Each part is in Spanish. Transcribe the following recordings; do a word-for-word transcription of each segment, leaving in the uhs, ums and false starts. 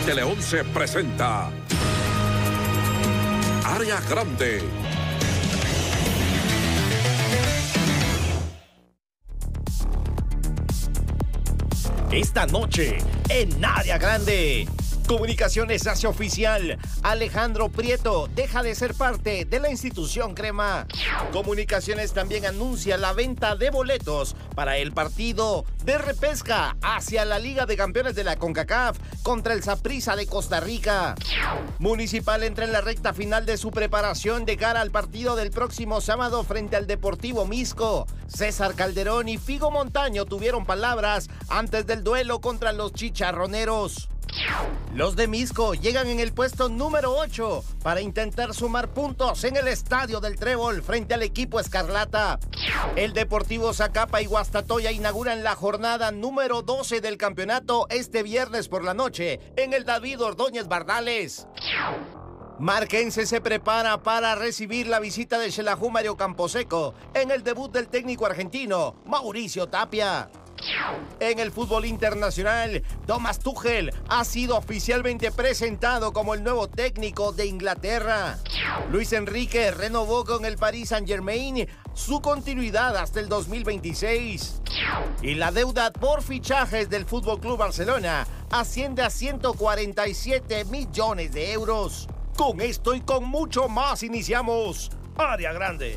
Tele once presenta Área Grande. Esta noche, en Área Grande, Comunicaciones hace oficial: Alejandro Prieto deja de ser parte de la institución crema. Comunicaciones también anuncia la venta de boletos para el partido de repesca hacia la Liga de Campeones de la CONCACAF contra el Saprissa de Costa Rica. Municipal entra en la recta final de su preparación de cara al partido del próximo sábado frente al Deportivo Misco. César Calderón y Figo Montaño tuvieron palabras antes del duelo contra los chicharroneros. Los de Misco llegan en el puesto número ocho para intentar sumar puntos en el Estadio del Trébol frente al equipo Escarlata. El Deportivo Zacapa y Guastatoya inauguran la jornada número doce del campeonato este viernes por la noche en el David Ordóñez Bardales. Marquense se prepara para recibir la visita de Xelajú Mario Camposeco en el debut del técnico argentino Mauricio Tapia. En el fútbol internacional, Thomas Tuchel ha sido oficialmente presentado como el nuevo técnico de Inglaterra. Luis Enrique renovó con el Paris Saint-Germain su continuidad hasta el dos mil veintiséis. Y la deuda por fichajes del F C Barcelona asciende a ciento cuarenta y siete millones de euros. Con esto y con mucho más iniciamos Área Grande.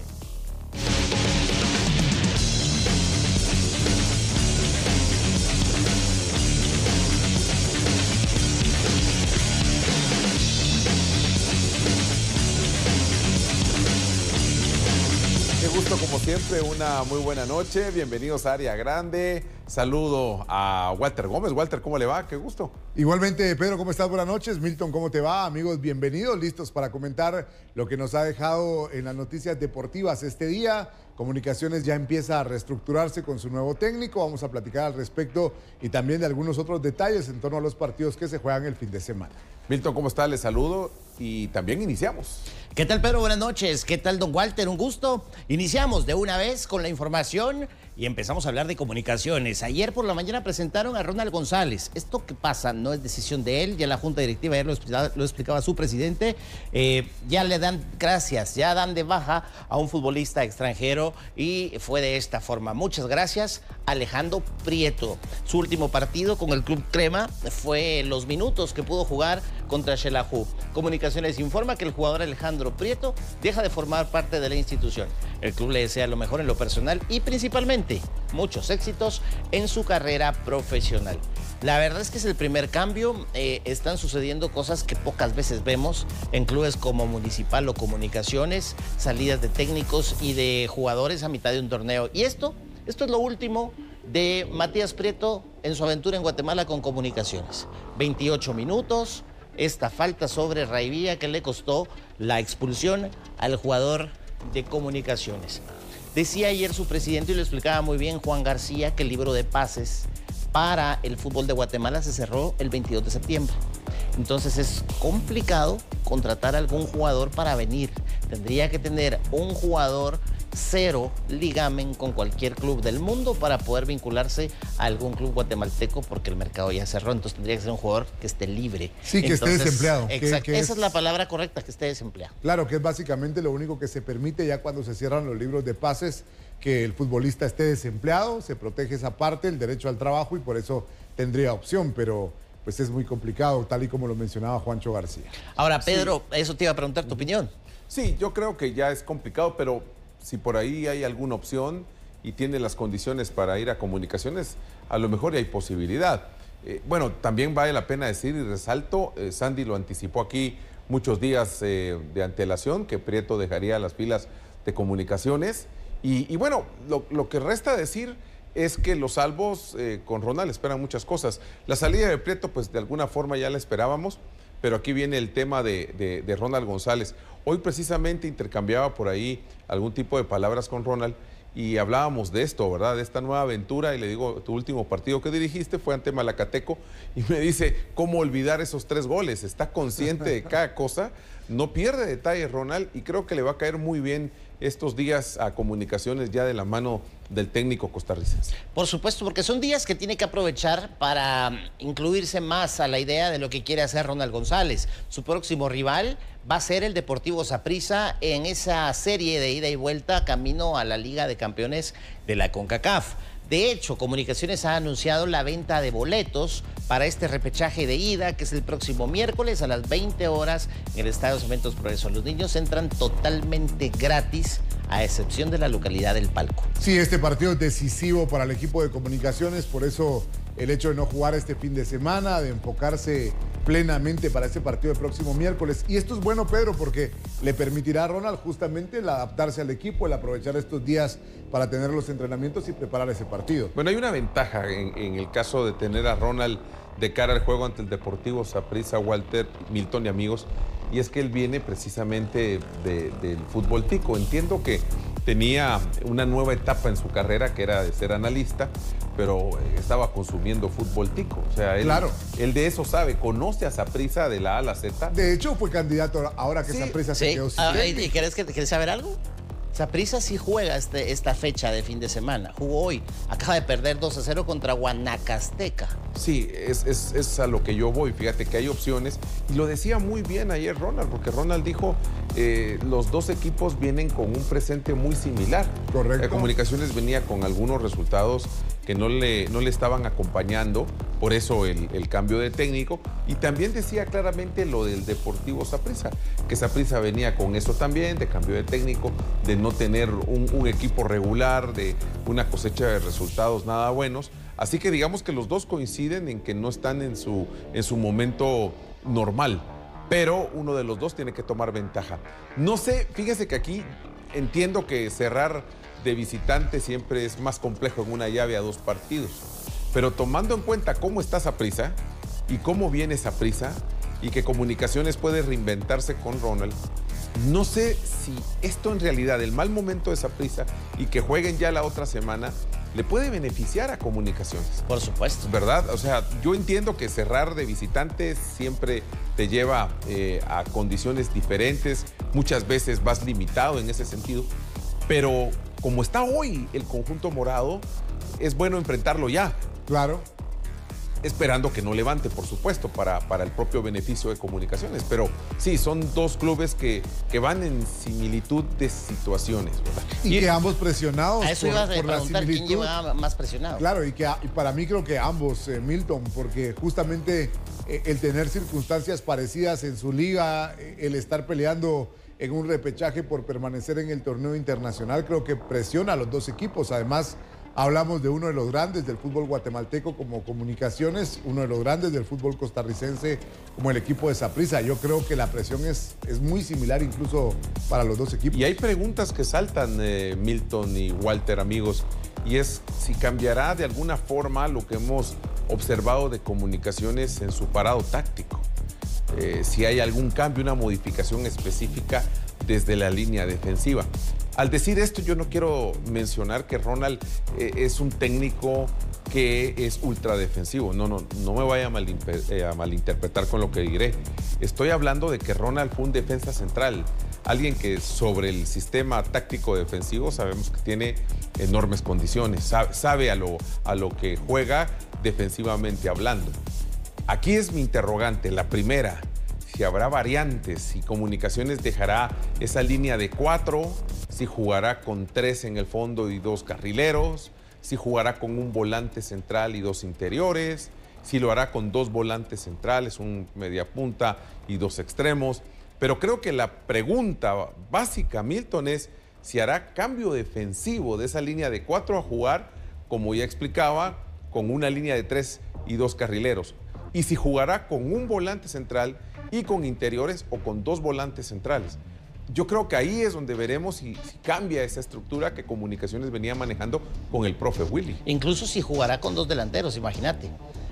Gusto como siempre, una muy buena noche, bienvenidos a Área Grande. Saludo a Walter Gómez. Walter, ¿cómo le va? Qué gusto. Igualmente, Pedro, ¿cómo estás? Buenas noches. Milton, ¿cómo te va? Amigos, bienvenidos, listos para comentar lo que nos ha dejado en las noticias deportivas este día. Comunicaciones ya empieza a reestructurarse con su nuevo técnico, vamos a platicar al respecto y también de algunos otros detalles en torno a los partidos que se juegan el fin de semana. Milton, ¿cómo está? Les saludo y también iniciamos. ¿Qué tal, Pedro? Buenas noches. ¿Qué tal, don Walter? Un gusto. Iniciamos de una vez con la información y empezamos a hablar de comunicaciones. Ayer por la mañana presentaron a Ronald González. Esto que pasa no es decisión de él, ya la Junta Directiva ayer lo explicaba, lo explicaba su presidente, eh, ya le dan gracias, ya dan de baja a un futbolista extranjero y fue de esta forma. Muchas gracias, Alejandro Prieto. Su último partido con el Club Crema fue los minutos que pudo jugar contra Xelajú. Comunicaciones informa que el jugador Alejandro Prieto deja de formar parte de la institución. El club le desea lo mejor en lo personal y principalmente muchos éxitos en su carrera profesional. La verdad es que es el primer cambio. Eh, están sucediendo cosas que pocas veces vemos en clubes como Municipal o Comunicaciones, salidas de técnicos y de jugadores a mitad de un torneo. Y esto, esto es lo último de Matías Prieto en su aventura en Guatemala con Comunicaciones. veintiocho minutos, esta falta sobre Raivía que le costó la expulsión al jugador de Comunicaciones. Decía ayer su presidente, y lo explicaba muy bien Juan García, que el libro de pases para el fútbol de Guatemala se cerró el veintidós de septiembre. Entonces es complicado contratar a algún jugador para venir. Tendría que tener un jugador cero ligamen con cualquier club del mundo para poder vincularse a algún club guatemalteco porque el mercado ya cerró. Entonces tendría que ser un jugador que esté libre. Sí, que Entonces, esté desempleado. Exacto, que, que esa es... es la palabra correcta, que esté desempleado. Claro, que es básicamente lo único que se permite ya cuando se cierran los libros de pases, que el futbolista esté desempleado, se protege esa parte, el derecho al trabajo, y por eso tendría opción, pero pues es muy complicado, tal y como lo mencionaba Juancho García. Ahora, Pedro, Sí. eso te iba a preguntar tu opinión. Sí, yo creo que ya es complicado, pero si por ahí hay alguna opción y tiene las condiciones para ir a Comunicaciones, a lo mejor ya hay posibilidad. Eh, bueno, también vale la pena decir y resalto, eh, Sandy lo anticipó aquí muchos días eh, de antelación, que Prieto dejaría las filas de Comunicaciones. Y, y bueno, lo, lo que resta decir es que los salvos eh, con Ronald esperan muchas cosas. La salida de Prieto, pues de alguna forma ya la esperábamos, pero aquí viene el tema de, de, de Ronald González. Hoy precisamente intercambiaba por ahí algún tipo de palabras con Ronald y hablábamos de esto, ¿verdad? De esta nueva aventura, y le digo, tu último partido que dirigiste fue ante Malacateco, y me dice, ¿cómo olvidar esos tres goles? Está consciente de cada cosa, no pierde detalles Ronald y creo que le va a caer muy bien estos días a Comunicaciones ya de la mano del técnico costarricense. Por supuesto, porque son días que tiene que aprovechar para incluirse más a la idea de lo que quiere hacer Ronald González. Su próximo rival va a ser el Deportivo Saprissa en esa serie de ida y vuelta camino a la Liga de Campeones de la CONCACAF. De hecho, Comunicaciones ha anunciado la venta de boletos para este repechaje de ida, que es el próximo miércoles a las veinte horas en el Estadio Cementos Progreso. Los niños entran totalmente gratis, a excepción de la localidad del Palco. Sí, este partido es decisivo para el equipo de Comunicaciones, por eso el hecho de no jugar este fin de semana, de enfocarse plenamente para ese partido el próximo miércoles. Y esto es bueno, Pedro, porque le permitirá a Ronald justamente el adaptarse al equipo, el aprovechar estos días para tener los entrenamientos y preparar ese partido. Bueno, hay una ventaja en, en el caso de tener a Ronald de cara al juego ante el Deportivo Saprissa, Walter, Milton y amigos, y es que él viene precisamente de, del fútbol tico. Entiendo que tenía una nueva etapa en su carrera, que era de ser analista, pero estaba consumiendo fútbol tico. O sea, él, claro. él de eso sabe, conoce a Saprissa de la A a la Z. De hecho, fue candidato ahora que Sí, Saprissa se Sí. quedó sin Ah, técnico. ¿y querés, que, querés saber algo? Saprissa sí juega este, esta fecha de fin de semana. Jugó hoy. Acaba de perder dos a cero contra Guanacasteca. Sí, es, es, es a lo que yo voy. Fíjate que hay opciones. Y lo decía muy bien ayer Ronald, porque Ronald dijo, eh, los dos equipos vienen con un presente muy similar. Correcto. Eh, Comunicaciones venía con algunos resultados que no le, no le estaban acompañando, por eso el, el cambio de técnico. Y también decía claramente lo del Deportivo Saprissa, que Saprissa venía con eso también, de cambio de técnico, de no tener un, un equipo regular, de una cosecha de resultados nada buenos. Así que digamos que los dos coinciden en que no están en su, en su momento normal, pero uno de los dos tiene que tomar ventaja. No sé, fíjese que aquí entiendo que cerrar de visitante siempre es más complejo en una llave a dos partidos, pero tomando en cuenta cómo está Saprissa y cómo viene Saprissa y que Comunicaciones puede reinventarse con Ronald, no sé si esto en realidad, el mal momento de Saprissa y que jueguen ya la otra semana, le puede beneficiar a Comunicaciones. Por supuesto. ¿Verdad? O sea, yo entiendo que cerrar de visitantes siempre te lleva eh, a condiciones diferentes, muchas veces vas limitado en ese sentido, pero como está hoy el conjunto morado, es bueno enfrentarlo ya. Claro. Esperando que no levante, por supuesto, para, para el propio beneficio de Comunicaciones. Pero sí, son dos clubes que, que van en similitud de situaciones, ¿verdad? Y, y que ambos presionados A eso por, iba a por la preguntar quién similitud. lleva más presionado. Claro, y que y para mí creo que ambos, eh, Milton, porque justamente eh, el tener circunstancias parecidas en su liga, eh, el estar peleando en un repechaje por permanecer en el torneo internacional, creo que presiona a los dos equipos. Además, hablamos de uno de los grandes del fútbol guatemalteco como Comunicaciones, uno de los grandes del fútbol costarricense como el equipo de Saprissa. Yo creo que la presión es, es muy similar incluso para los dos equipos. Y hay preguntas que saltan, eh, Milton y Walter, amigos, y es si cambiará de alguna forma lo que hemos observado de Comunicaciones en su parado táctico. Eh, si hay algún cambio, una modificación específica desde la línea defensiva. Al decir esto, yo no quiero mencionar que Ronald eh, es un técnico que es ultra defensivo. No, no, no me vaya a, malinter eh, a malinterpretar con lo que diré. Estoy hablando de que Ronald fue un defensa central, alguien que sobre el sistema táctico defensivo sabemos que tiene enormes condiciones, sabe, sabe a, lo, a lo que juega defensivamente hablando. Aquí es mi interrogante, la primera, si habrá variantes, si Comunicaciones dejará esa línea de cuatro, si jugará con tres en el fondo y dos carrileros, si jugará con un volante central y dos interiores, si lo hará con dos volantes centrales, un mediapunta y dos extremos. Pero creo que la pregunta básica, Milton, es si hará cambio defensivo de esa línea de cuatro a jugar, como ya explicaba, con una línea de tres y dos carrileros. Y si jugará con un volante central y con interiores o con dos volantes centrales. Yo creo que ahí es donde veremos si, si cambia esa estructura que Comunicaciones venía manejando con el profe Willy. Incluso si jugará con dos delanteros, imagínate.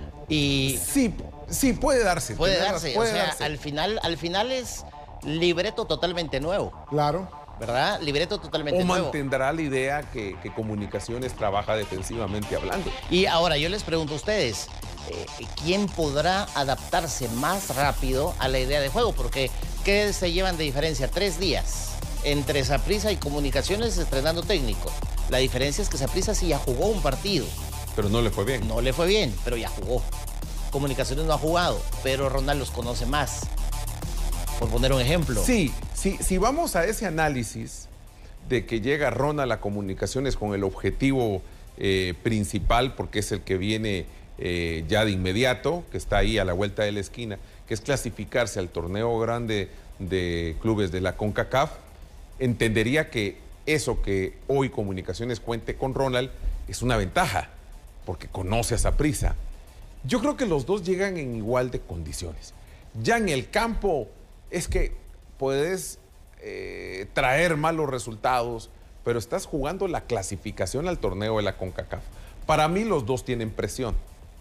Y Sí, sí, puede darse. puede tiene darse, razón, puede o sea, darse. al final, al final es libreto totalmente nuevo, Claro. ¿verdad? Libreto totalmente O nuevo. mantendrá la idea que, que Comunicaciones trabaja defensivamente hablando. Y ahora yo les pregunto a ustedes, eh, ¿quién podrá adaptarse más rápido a la idea de juego? Porque ¿Qué se llevan de diferencia? Tres días entre Saprissa y Comunicaciones estrenando técnico. La diferencia es que Saprissa sí ya jugó un partido. Pero no le fue bien. No le fue bien, pero ya jugó. Comunicaciones no ha jugado, pero Ronald los conoce más. Por poner un ejemplo. Sí, sí, si vamos a ese análisis de que llega Ronald a Comunicaciones con el objetivo eh, principal, porque es el que viene eh, ya de inmediato, que está ahí a la vuelta de la esquina, que es clasificarse al torneo grande de clubes de la CONCACAF, entendería que eso que hoy Comunicaciones cuente con Ronald es una ventaja, porque conoce a Saprissa. Yo creo que los dos llegan en igual de condiciones. Ya en el campo es que puedes eh, traer malos resultados, pero estás jugando la clasificación al torneo de la CONCACAF. Para mí los dos tienen presión.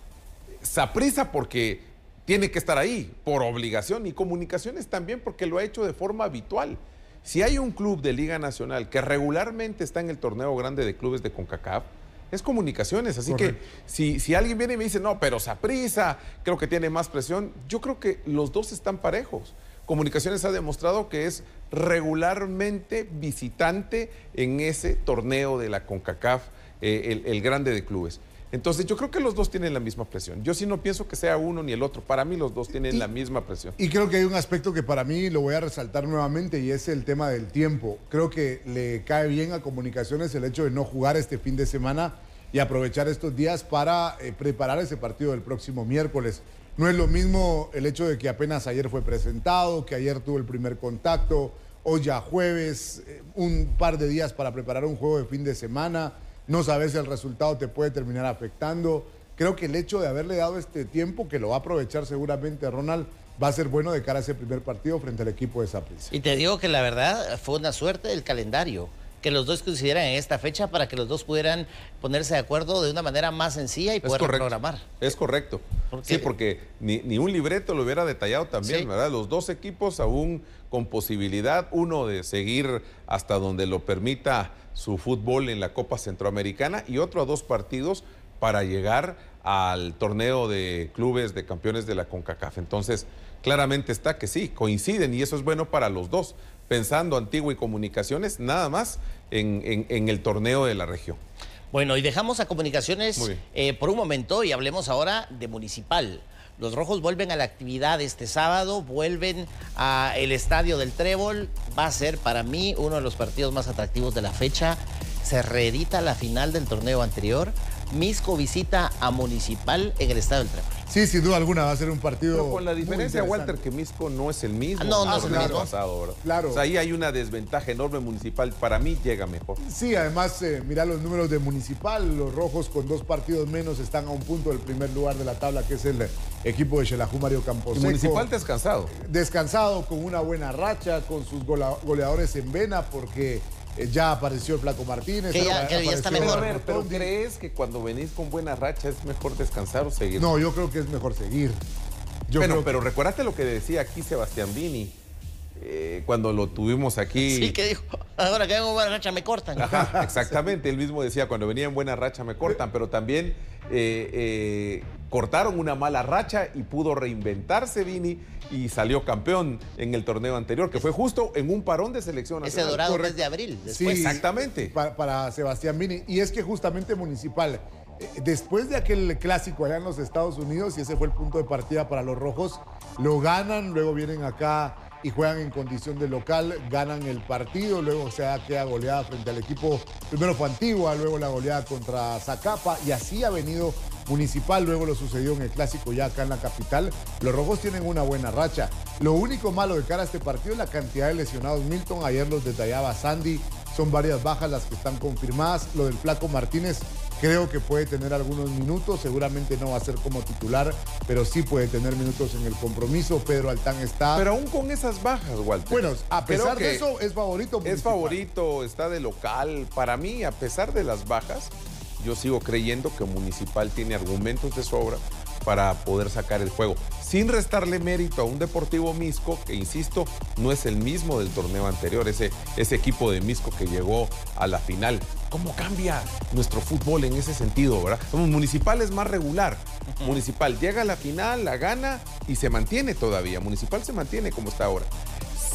Saprissa porque tiene que estar ahí por obligación, y Comunicaciones también porque lo ha hecho de forma habitual. Si hay un club de Liga Nacional que regularmente está en el torneo grande de clubes de CONCACAF, es Comunicaciones. Así Correcto. que si, si alguien viene y me dice, no, pero Saprissa creo que tiene más presión, yo creo que los dos están parejos. Comunicaciones ha demostrado que es regularmente visitante en ese torneo de la CONCACAF, eh, el, el grande de clubes. Entonces yo creo que los dos tienen la misma presión. Yo sí no pienso que sea uno ni el otro. Para mí los dos tienen y, la misma presión. Y creo que hay un aspecto que para mí lo voy a resaltar nuevamente, y es el tema del tiempo. Creo que le cae bien a Comunicaciones el hecho de no jugar este fin de semana y aprovechar estos días para eh, preparar ese partido del próximo miércoles. No es lo mismo el hecho de que apenas ayer fue presentado, que ayer tuvo el primer contacto, hoy ya jueves, eh, un par de días para preparar un juego de fin de semana. No sabes si el resultado te puede terminar afectando. Creo que el hecho de haberle dado este tiempo, que lo va a aprovechar seguramente Ronald, va a ser bueno de cara a ese primer partido frente al equipo de Saprissa. Y te digo que la verdad fue una suerte del calendario, que los dos coincidieran en esta fecha para que los dos pudieran ponerse de acuerdo de una manera más sencilla y poder programar. Es correcto. ¿Por sí, porque ni, ni un libreto lo hubiera detallado también, sí. ¿verdad? Los dos equipos aún con posibilidad, uno de seguir hasta donde lo permita su fútbol en la Copa Centroamericana, y otro a dos partidos para llegar al torneo de clubes de campeones de la CONCACAF. Entonces, claramente está que sí, coinciden, y eso es bueno para los dos, pensando Antigua y Comunicaciones nada más en, en, en el torneo de la región. Bueno, y dejamos a Comunicaciones eh, por un momento y hablemos ahora de Municipal. Los rojos vuelven a la actividad este sábado, vuelven al Estadio del Trébol. Va a ser para mí uno de los partidos más atractivos de la fecha. Se reedita la final del torneo anterior. Misco visita a Municipal en el Estadio del Trébol. Sí, sin duda alguna va a ser un partido. Pero con la diferencia, Walter, que Misco no es el mismo. Ah, no, no ah, es el claro, mismo. Pasado, ¿verdad? Claro. O sea, ahí hay una desventaja enorme. Municipal, para mí, llega mejor. Sí, además, eh, mira los números de Municipal. Los rojos con dos partidos menos están a un punto del primer lugar de la tabla, que es el equipo de Xelajú Mario Camposeco. Y Municipal descansado. Descansado, con una buena racha, con sus goleadores en vena, porque ya apareció el Flaco Martínez. Que ya, que ya está mejor. A ver, pero ¿crees que cuando venís con buena racha es mejor descansar o seguir? No, yo creo que es mejor seguir. Yo bueno, creo pero que... recuérdate lo que decía aquí Sebastián Vini, eh, cuando lo tuvimos aquí. Sí, que dijo, ahora que vengo en buena racha me cortan. Ajá, exactamente, él mismo decía, cuando venía en buena racha me cortan, pero también eh, eh, cortaron una mala racha y pudo reinventarse Vini y salió campeón en el torneo anterior, que fue justo en un parón de selección nacional. Ese dorado es de abril, después. Sí, exactamente. Para, para Sebastián Vini. Y es que justamente Municipal, eh, después de aquel clásico allá en los Estados Unidos, y ese fue el punto de partida para los rojos, lo ganan, luego vienen acá y juegan en condición de local, ganan el partido, luego se queda goleada frente al equipo, primero fue Antigua, luego la goleada contra Zacapa, y así ha venido Municipal, luego lo sucedió en el clásico ya acá en la capital. Los rojos tienen una buena racha. Lo único malo de cara a este partido es la cantidad de lesionados. Milton, ayer los detallaba Sandy, son varias bajas las que están confirmadas. Lo del Flaco Martínez creo que puede tener algunos minutos, seguramente no va a ser como titular, pero sí puede tener minutos en el compromiso. Pedro Altán está... Pero aún con esas bajas, Walter. Bueno, a pesar creo de eso, es favorito Municipal. Es favorito, está de local. Para mí, a pesar de las bajas, yo sigo creyendo que Municipal tiene argumentos de sobra para poder sacar el juego, sin restarle mérito a un Deportivo Misco, que insisto, no es el mismo del torneo anterior, ese, ese equipo de Misco que llegó a la final. ¿Cómo cambia nuestro fútbol en ese sentido, verdad? Como Municipal es más regular. Uh-huh. Municipal llega a la final, la gana y se mantiene todavía. Municipal se mantiene como está ahora.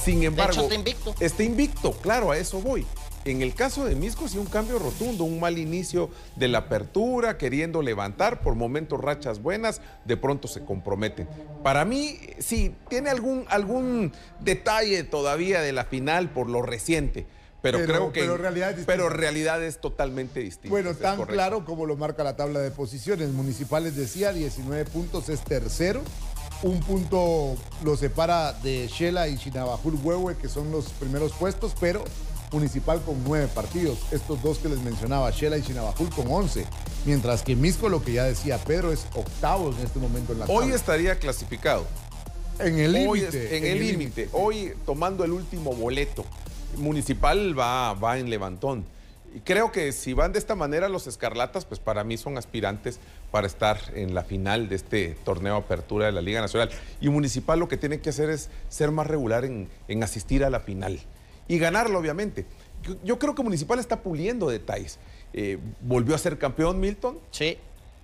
Sin embargo, de hecho, está invicto. Está invicto, claro, a eso voy. En el caso de Misco, sí, un cambio rotundo, un mal inicio de la apertura, queriendo levantar, por momentos rachas buenas, de pronto se comprometen. Para mí, sí, tiene algún, algún detalle todavía de la final por lo reciente, pero, Pero- creo que... pero realidad es distinta. pero realidad es totalmente distinta. Bueno, es tan correcto. claro como lo marca la tabla de posiciones. Municipal les decía, diecinueve puntos, es tercero. Un punto lo separa de Shela y Chinabajul Huehue, que son los primeros puestos, pero Municipal con nueve partidos. Estos dos que les mencionaba, Shela y Chinabajul con once. Mientras que Misco, lo que ya decía Pedro, es octavo en este momento en la Hoy tabla. estaría clasificado. En el Hoy límite. es- en el límite. Hoy tomando el último boleto. Municipal va, va en levantón. Y creo que si van de esta manera los Escarlatas, pues para mí son aspirantes para estar en la final de este torneo apertura de la Liga Nacional. Y Municipal lo que tiene que hacer es ser más regular en, en asistir a la final. Y ganarlo, obviamente. Yo, yo creo que Municipal está puliendo detalles. Eh, volvió a ser campeón Milton. Sí.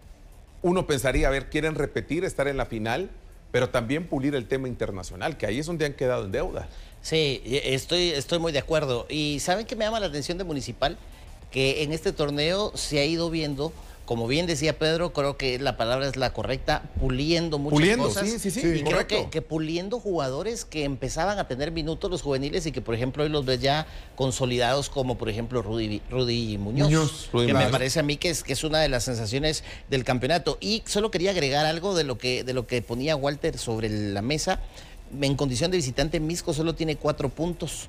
Uno pensaría, a ver, quieren repetir, estar en la final, pero también pulir el tema internacional, que ahí es donde han quedado en deuda. Sí, estoy, estoy muy de acuerdo. Y ¿saben qué me llama la atención de Municipal? Que en este torneo se ha ido viendo, como bien decía Pedro, creo que la palabra es la correcta, puliendo muchas Puliendo, cosas. sí, sí, sí, Y creo correcto. que, que puliendo jugadores que empezaban a tener minutos los juveniles y que, por ejemplo, hoy los ves ya consolidados, como por ejemplo Rudy, Rudy Muñoz, Muñoz, Rudy que Muñoz. me parece a mí que es, que es una de las sensaciones del campeonato. Y solo quería agregar algo de lo que, de lo que ponía Walter sobre la mesa. En condición de visitante, Misco solo tiene cuatro puntos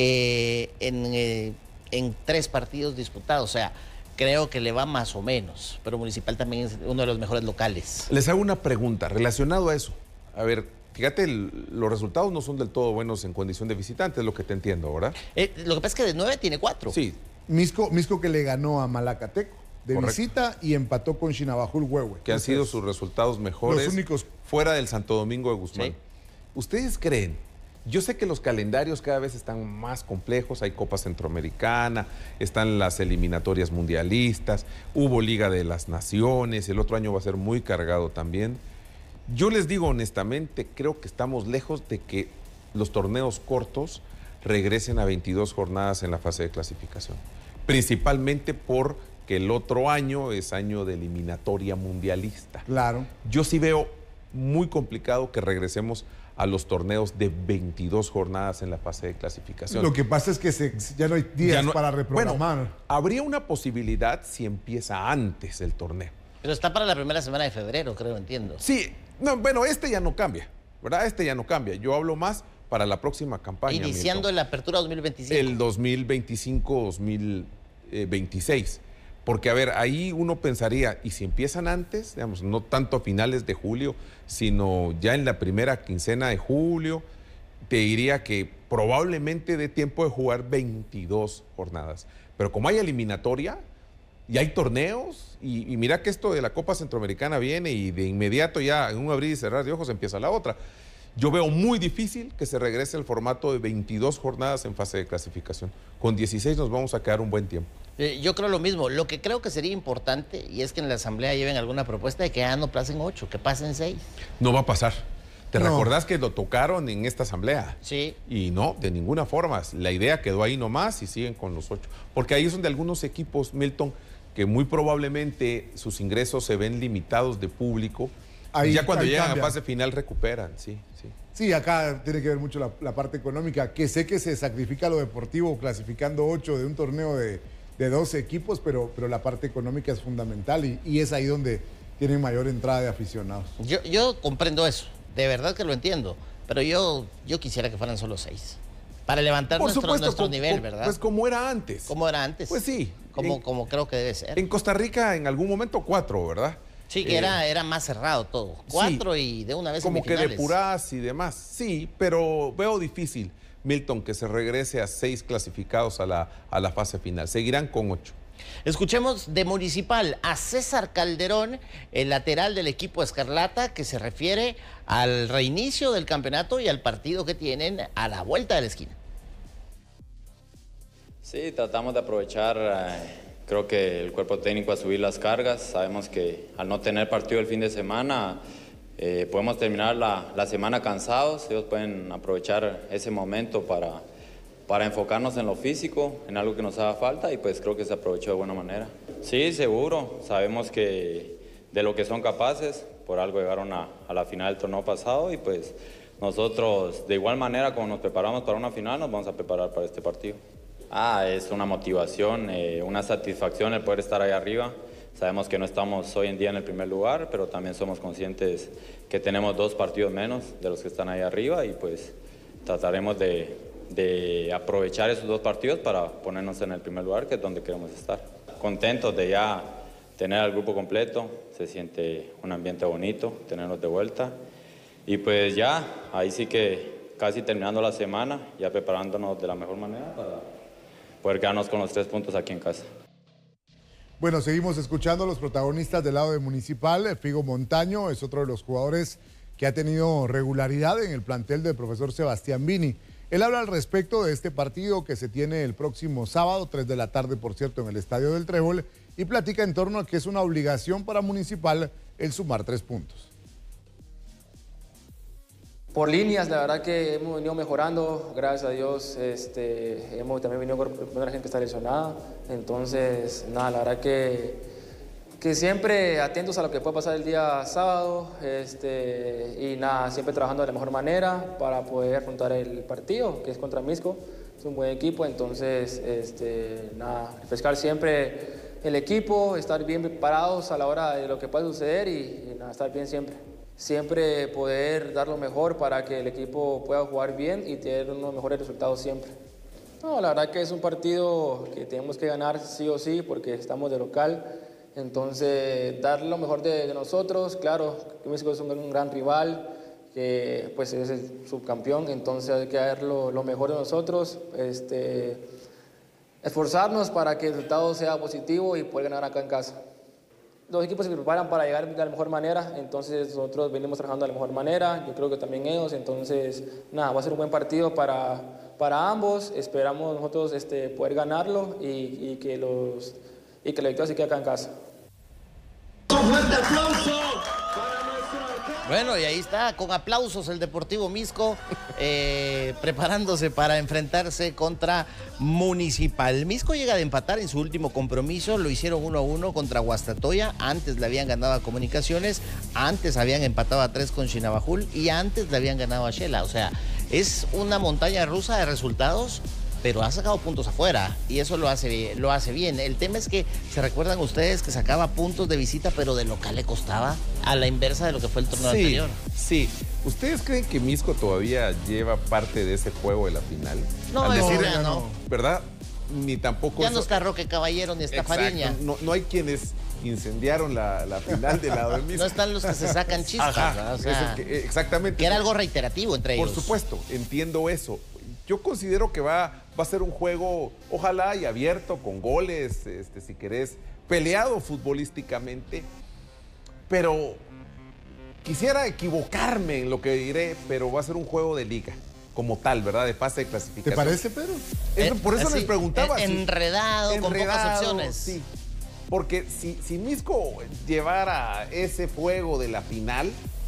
eh, en, eh, en tres partidos disputados. O sea, creo que le va más o menos. Pero Municipal también es uno de los mejores locales. Les hago una pregunta relacionado a eso. A ver, fíjate, el- los resultados no son del todo buenos en condición de visitante, es lo que te entiendo, ¿verdad? Eh, lo que pasa es que de nueve tiene cuatro. Sí, Misco, Misco que le ganó a Malacateco de Correcto. visita y empató con Chinabajul Huehue. que han Entonces, sido sus resultados mejores los únicos. fuera del Santo Domingo de Guzmán. Sí. ¿Ustedes creen? Yo sé que los calendarios cada vez están más complejos, hay Copa Centroamericana, están las eliminatorias mundialistas, hubo Liga de las Naciones, el otro año va a ser muy cargado también. Yo les digo honestamente, creo que estamos lejos de que los torneos cortos regresen a veintidós jornadas en la fase de clasificación, principalmente porque el otro año es año de eliminatoria mundialista. Claro. Yo sí veo muy complicado que regresemos a los torneos de veintidós jornadas en la fase de clasificación. Lo que pasa es que se- ya no hay días Ya no- para reprogramar. Bueno, habría una posibilidad si empieza antes el torneo. Pero está para la primera semana de febrero, creo, entiendo. Sí, no, bueno, este ya no cambia, ¿verdad? Este ya no cambia. Yo hablo más para la próxima campaña. Iniciando Milton. la apertura dos mil veinticinco. El dos mil veinticinco dos mil veintiséis. Porque, a ver, ahí uno pensaría, y si empiezan antes, digamos, no tanto a finales de julio, sino ya en la primera quincena de julio, te diría que probablemente dé tiempo de jugar veintidós jornadas. Pero como hay eliminatoria y hay torneos, y, y mira que esto de la Copa Centroamericana viene y de inmediato ya en un abrir y cerrar de ojos empieza la otra. Yo veo muy difícil que se regrese al formato de veintidós jornadas en fase de clasificación. Con dieciséis nos vamos a quedar un buen tiempo. Eh, yo creo lo mismo. Lo que creo que sería importante, y es que en la asamblea lleven alguna propuesta de que ya no pasen ocho, que pasen seis. No va a pasar. ¿Te No. recordás que lo tocaron en esta asamblea? Sí. Y no, de ninguna forma. La idea quedó ahí nomás y siguen con los ocho. Porque ahí es donde algunos equipos, Milton, que muy probablemente sus ingresos se ven limitados de público, Ahí- y ya cuando ahí llegan cambia. a fase final recuperan, sí, sí. Sí, acá tiene que ver mucho la, la parte económica, que sé que se sacrifica lo deportivo clasificando ocho de un torneo de, de doce equipos, pero, pero la parte económica es fundamental y, y es ahí donde tienen mayor entrada de aficionados. Yo, yo comprendo eso. De verdad que lo entiendo. Pero yo, yo quisiera que fueran solo seis. Para levantar Por nuestro, supuesto, nuestro co- nivel, co- ¿verdad? Pues como era antes. Como era antes. Pues sí. Como, En- como creo que debe ser. En Costa Rica en algún momento cuatro, ¿verdad? Sí, que Eh, era, era más cerrado todo. Cuatro y de una vez como que semifinales. depuradas y demás. Sí, pero veo difícil, Milton, que se regrese a seis clasificados a la, a la fase final. Seguirán con ocho. Escuchemos de Municipal a César Calderón, el lateral del equipo Escarlata, que se refiere al reinicio del campeonato y al partido que tienen a la vuelta de la esquina. Sí, tratamos de aprovechar, eh, creo que el cuerpo técnico a subir las cargas. Sabemos que al no tener partido el fin de semana, Eh, podemos terminar la, la semana cansados, ellos pueden aprovechar ese momento para, para enfocarnos en lo físico, en algo que nos haga falta, y pues creo que se aprovechó de buena manera. Sí, seguro, sabemos que de lo que son capaces, por algo llegaron a, a la final del torneo pasado, y pues nosotros de igual manera como nos preparamos para una final, nos vamos a preparar para este partido. Ah, es una motivación, eh, una satisfacción el poder estar ahí arriba. Sabemos que no estamos hoy en día en el primer lugar, pero también somos conscientes que tenemos dos partidos menos de los que están ahí arriba, y pues trataremos de, de aprovechar esos dos partidos para ponernos en el primer lugar, que es donde queremos estar. Contentos de ya tener al grupo completo, se siente un ambiente bonito, tenernos de vuelta, y pues ya, ahí sí que casi terminando la semana, ya preparándonos de la mejor manera para poder quedarnos con los tres puntos aquí en casa. Bueno, seguimos escuchando a los protagonistas del lado de Municipal. Figo Montaño es otro de los jugadores que ha tenido regularidad en el plantel del profesor Sebastián Vini. Él habla al respecto de este partido que se tiene el próximo sábado, tres de la tarde, por cierto, en el Estadio del Trébol, y platica en torno a que es una obligación para Municipal el sumar tres puntos. Por líneas, la verdad que hemos venido mejorando, gracias a Dios. Este, hemos también venido con la gente que está lesionada. Entonces, nada, la verdad que, que siempre atentos a lo que pueda pasar el día sábado. Este, y nada, siempre trabajando de la mejor manera para poder afrontar el partido, que es contra Misco. Es un buen equipo, entonces, este, nada, refrescar siempre el equipo, estar bien preparados a la hora de lo que pueda suceder y, y nada, estar bien siempre. Siempre poder dar lo mejor para que el equipo pueda jugar bien y tener unos mejores resultados siempre. No, la verdad que es un partido que tenemos que ganar sí o sí porque estamos de local. Entonces, dar lo mejor de, de nosotros. Claro, México es un, un gran rival, que pues es el subcampeón, entonces hay que dar lo, lo mejor de nosotros. Este, esforzarnos para que el resultado sea positivo y poder ganar acá en casa. Los equipos se preparan para llegar de la mejor manera, entonces nosotros venimos trabajando de la mejor manera, yo creo que también ellos, entonces nada, va a ser un buen partido para, para ambos, esperamos nosotros este, poder ganarlo y, y, que los, y que la victoria se quede acá en casa. ¡Un fuerte aplauso! Bueno, y ahí está, con aplausos el Deportivo Misco, eh, preparándose para enfrentarse contra Municipal. Misco llega de empatar en su último compromiso, lo hicieron uno a uno contra Guastatoya, antes le habían ganado a Comunicaciones, antes habían empatado a tres con Chinabajul y antes le habían ganado a Shela. O sea, es una montaña rusa de resultados, pero ha sacado puntos afuera y eso lo hace, lo hace bien. El tema es que, ¿se recuerdan ustedes que sacaba puntos de visita, pero de local le costaba? A la inversa de lo que fue el torneo sí, anterior. Sí. ¿Ustedes creen que Misco todavía lleva parte de ese juego de la final? No, Al no, decir, ya no. ¿Verdad? Ni tampoco... Ya eso... no está Roque Caballero ni está Exacto. Fariña. No, no hay quienes incendiaron la, la final del lado de Misco. No están los que se sacan chispas. Ajá, O sea, que, exactamente. Que era algo reiterativo entre Por ellos. Por supuesto, entiendo eso. Yo considero que va, va a ser un juego, ojalá y abierto, con goles, este, si querés, peleado futbolísticamente, pero quisiera equivocarme en lo que diré, pero va a ser un juego de liga, como tal, ¿verdad? De fase de clasificación. ¿Te parece, Pedro? Eso, por eso Eh, les sí, preguntaba. en, si, enredado, con pocas enredado, opciones. Sí, porque si, si Misco llevara ese juego de la final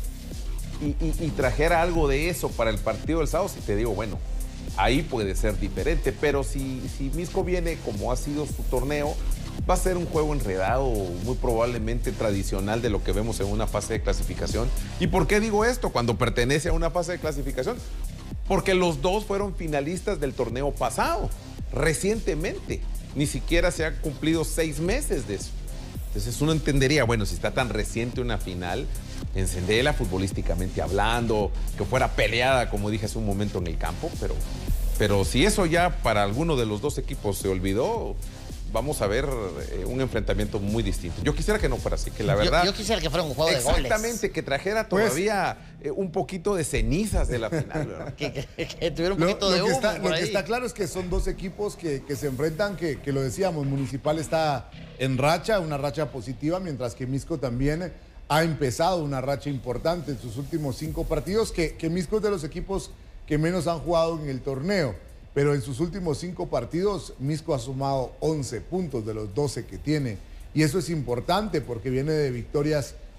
y, y, y trajera algo de eso para el partido del sábado, si te digo, bueno, ahí puede ser diferente, pero si, si Misco viene como ha sido su torneo, va a ser un juego enredado, muy probablemente tradicional de lo que vemos en una fase de clasificación. ¿Y por qué digo esto cuando pertenece a una fase de clasificación? Porque los dos fueron finalistas del torneo pasado, recientemente. Ni siquiera se han cumplido seis meses de eso. Entonces uno entendería, bueno, si está tan reciente una final, encenderla futbolísticamente hablando, que fuera peleada, como dije hace un momento, en el campo, pero, pero si eso ya para alguno de los dos equipos se olvidó, vamos a ver eh, un enfrentamiento muy distinto. Yo quisiera que no fuera así, que la verdad... Yo, yo quisiera que fuera un juego de goles. Exactamente, que trajera todavía pues, eh, un poquito de cenizas de la final, ¿verdad? que, que, que tuviera un Lo, poquito lo de que humo está, por Lo ahí. que está claro es que son dos equipos que, que se enfrentan, que, que lo decíamos, Municipal está en racha, una racha positiva, mientras que Misco también ha empezado una racha importante en sus últimos cinco partidos, que, que Misco es de los equipos que menos han jugado en el torneo, pero en sus últimos cinco partidos Misco ha sumado once puntos de los doce que tiene, y eso es importante porque viene de victorias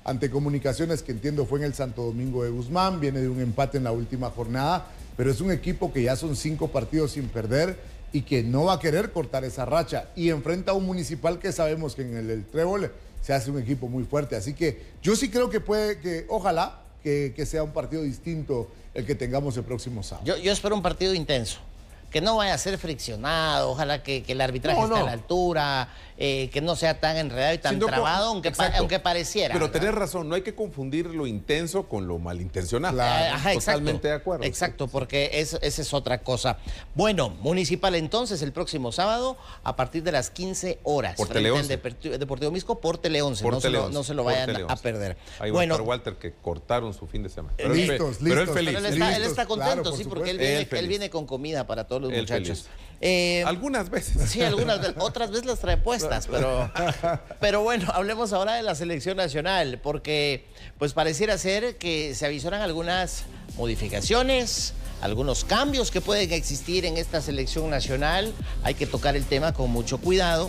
ante Comunicaciones, que entiendo fue en el Santo Domingo de Guzmán, viene de un empate en la última jornada, pero es un equipo que ya son cinco partidos sin perder y que no va a querer cortar esa racha, y enfrenta a un Municipal que sabemos que en el, el Trébol se hace un equipo muy fuerte, así que yo sí creo que puede, que ojalá que, que sea un partido distinto el que tengamos el próximo sábado. Yo, yo espero un partido intenso, que no vaya a ser friccionado, ojalá que, que el arbitraje no, esté no. a la altura, eh, que no sea tan enredado y tan Sino trabado, con- aunque, pa- exacto. aunque pareciera. Pero ¿verdad? tenés razón, no hay que confundir lo intenso con lo malintencionado. Claro. Eh, ajá, exacto. Totalmente de acuerdo. Exacto, porque es, esa es otra cosa. Bueno, Municipal entonces el próximo sábado a partir de las quince horas. Por frente Tele al once. Deportivo, Deportivo Misco por Tele once. Por no, Tele se lo, once, no se lo por vayan Tele a once. perder. Ahí va Bueno, a estar Walter, que cortaron su fin de semana. Pero, Listos, él, fe- listos. pero él feliz. pero él está, él Listos, está contento, claro, por sí, porque él supuesto. viene, Él feliz. él viene con comida para todos los Él muchachos. feliz. Eh, Algunas veces. Sí, algunas veces, otras veces las trae puestas, pero, pero bueno, hablemos ahora de la selección nacional, porque pues pareciera ser que se avisoran algunas modificaciones, algunos cambios que pueden existir en esta selección nacional. Hay que tocar el tema con mucho cuidado,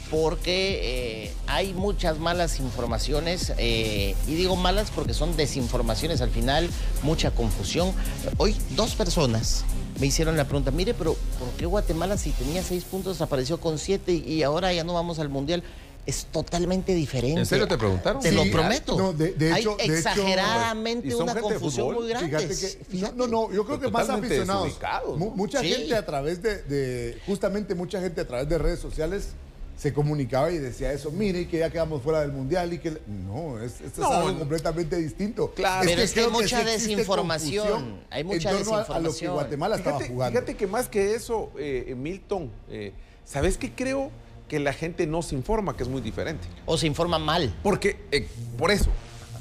porque eh, hay muchas malas informaciones, eh, y digo malas porque son desinformaciones al final, mucha confusión. Hoy dos personas me hicieron la pregunta, mire, pero ¿por qué Guatemala si tenía seis puntos apareció con siete y ahora ya no vamos al Mundial? Es totalmente diferente. ¿En serio te preguntaron? Te Sí, lo prometo. no, de- de Hay hecho- de hecho, exageradamente ¿y son una gente de confusión fútbol? muy grande. Fíjate que, Fíjate. No, no, yo creo que más Totalmente aficionados. desubicados, Mu- ¿no? mucha Sí. gente a través de, de, justamente mucha gente a través de redes sociales se comunicaba y decía eso, mire, que ya quedamos fuera del Mundial y que... No, es, esto No, es algo no. completamente distinto. Claro. Pero es que hay creo mucha sí existe desinformación, confusión hay mucha en torno a- a lo que desinformación. Guatemala estaba Fíjate, jugando. fíjate que más que eso, eh, Milton, eh, ¿sabes qué creo? Que la gente no se informa, que es muy diferente. O se informa mal. Porque, eh, por eso,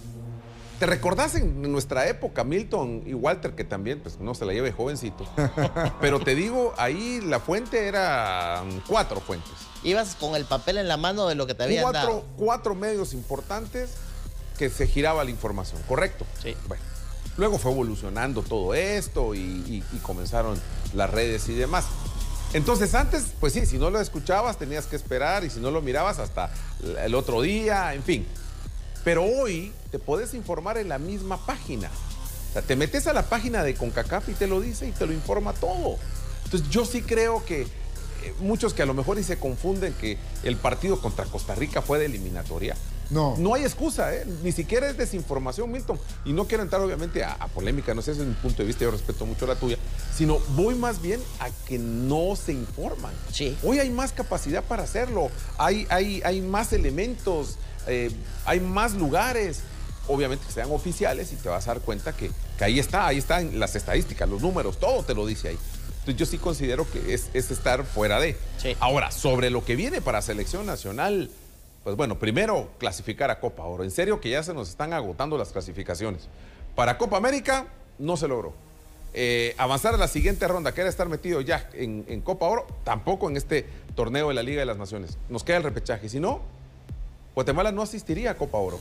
¿te recordás en nuestra época, Milton y Walter, que también, pues no se la lleve jovencito? Pero te digo, ahí la fuente era cuatro fuentes. Ibas con el papel en la mano de lo que te habían Cuatro, dado. cuatro medios importantes que se giraba la información, ¿correcto? Sí. Bueno, luego fue evolucionando todo esto y, y- y comenzaron las redes y demás. Entonces antes, pues sí, si no lo escuchabas tenías que esperar y si no lo mirabas hasta el otro día, en fin. Pero hoy te puedes informar en la misma página. O sea, te metes a la página de CONCACAF y te lo dice y te lo informa todo. Entonces yo sí creo que eh, muchos que a lo mejor y se confunden que el partido contra Costa Rica fue de eliminatoria. No. No hay excusa, ¿eh? Ni siquiera es desinformación, Milton. Y no quiero entrar obviamente a, a polémica, no sé, ese es mi punto de vista, yo respeto mucho la tuya, sino voy más bien a que no se informan. Sí. Hoy hay más capacidad para hacerlo, hay, hay, hay más elementos, eh, hay más lugares, obviamente que sean oficiales y te vas a dar cuenta que, que ahí está, ahí están las estadísticas, los números, todo te lo dice ahí. Entonces yo sí considero que es, es estar fuera de. Sí. Ahora, sobre lo que viene para selección nacional, pues bueno, primero clasificar a Copa Oro. En serio que ya se nos están agotando las clasificaciones. Para Copa América no se logró. Eh, avanzar a la siguiente ronda, que era estar metido ya en, en Copa Oro, tampoco en este torneo de la Liga de las Naciones. Nos queda el repechaje. Si no, Guatemala no asistiría a Copa Oro.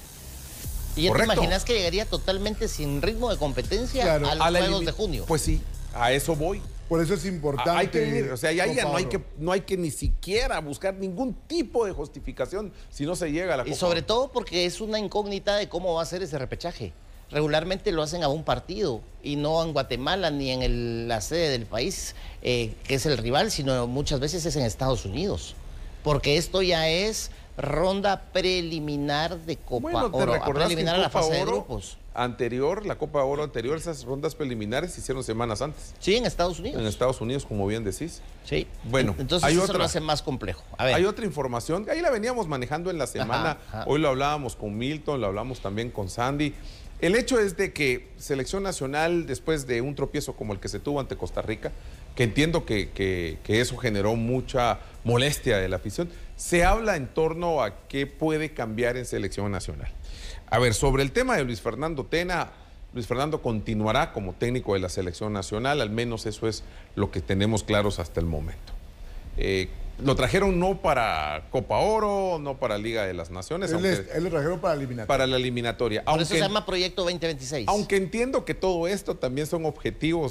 ¿Y ya te Correcto. imaginas que llegaría totalmente sin ritmo de competencia Claro. a los A la Juegos elimi- de junio? Pues sí, a eso voy. Por eso es importante. Ah, hay que ir, o sea, ya, ya Copa no hay Oro. que, no hay que ni siquiera buscar ningún tipo de justificación si no se llega a la Y Copa sobre Oro. todo porque es una incógnita de cómo va a ser ese repechaje. Regularmente lo hacen a un partido y no en Guatemala ni en el- la sede del país, eh, que es el rival, sino muchas veces es en Estados Unidos. Porque esto ya es ronda preliminar de Copa Bueno, ¿te Oro, a recordás que en preliminar a la Copa fase de Oro grupos. anterior, la Copa Oro anterior, esas rondas preliminares se hicieron semanas antes Sí, en Estados Unidos. en Estados Unidos, como bien decís? Sí. Bueno, entonces hay eso otra. lo hace más complejo. A ver. Hay otra información, ahí la veníamos manejando en la semana, Ajá, ajá. hoy lo hablábamos con Milton, lo hablamos también con Sandy. El hecho es de que Selección Nacional, después de un tropiezo como el que se tuvo ante Costa Rica, que entiendo que, que- que eso generó mucha molestia de la afición, se habla en torno a qué puede cambiar en Selección Nacional. A ver, sobre el tema de Luis Fernando Tena, Luis Fernando continuará como técnico de la Selección Nacional, al menos eso es lo que tenemos claros hasta el momento. Eh, lo trajeron no para Copa Oro, no para Liga de las Naciones, Él, aunque- es- él lo trajeron para eliminar. para la eliminatoria. Por eso Aunque, se llama Proyecto veinte veintiséis. aunque entiendo que todo esto también son objetivos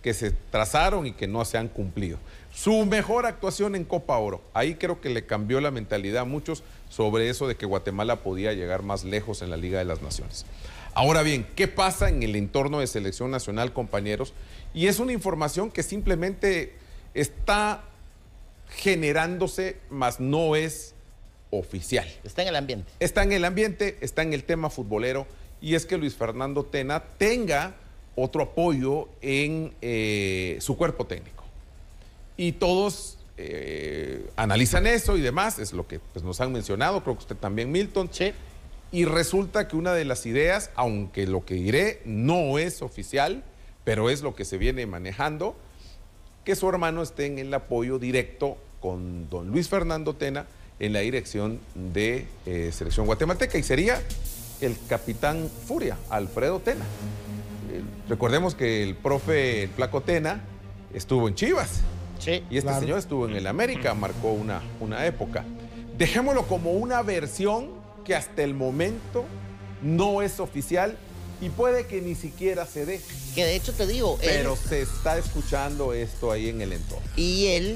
que se trazaron y que no se han cumplido. Su mejor actuación en Copa Oro, ahí creo que le cambió la mentalidad a muchos sobre eso de que Guatemala podía llegar más lejos en la Liga de las Naciones. Ahora bien, ¿qué pasa en el entorno de selección nacional, compañeros? Y es una información que simplemente está generándose, mas no es oficial. Está en el ambiente. Está en el ambiente, está en el tema futbolero, y es que Luis Fernando Tena tenga otro apoyo en eh, su cuerpo técnico. Y todos eh, analizan eso y demás, es lo que pues, nos han mencionado, creo que usted también, Milton. Sí. Y resulta que una de las ideas, aunque lo que diré no es oficial, pero es lo que se viene manejando, que su hermano esté en el apoyo directo con don Luis Fernando Tena en la dirección de eh, selección guatemalteca, y sería el capitán Furia, Alfredo Tena. Eh, recordemos que el profe, el Flaco Tena, estuvo en Chivas. Sí, y este claro. señor estuvo en el América, marcó una, una época. Dejémoslo como una versión que hasta el momento no es oficial y puede que ni siquiera se dé. Que de hecho te digo, Pero él, se está escuchando esto ahí en el entorno. y él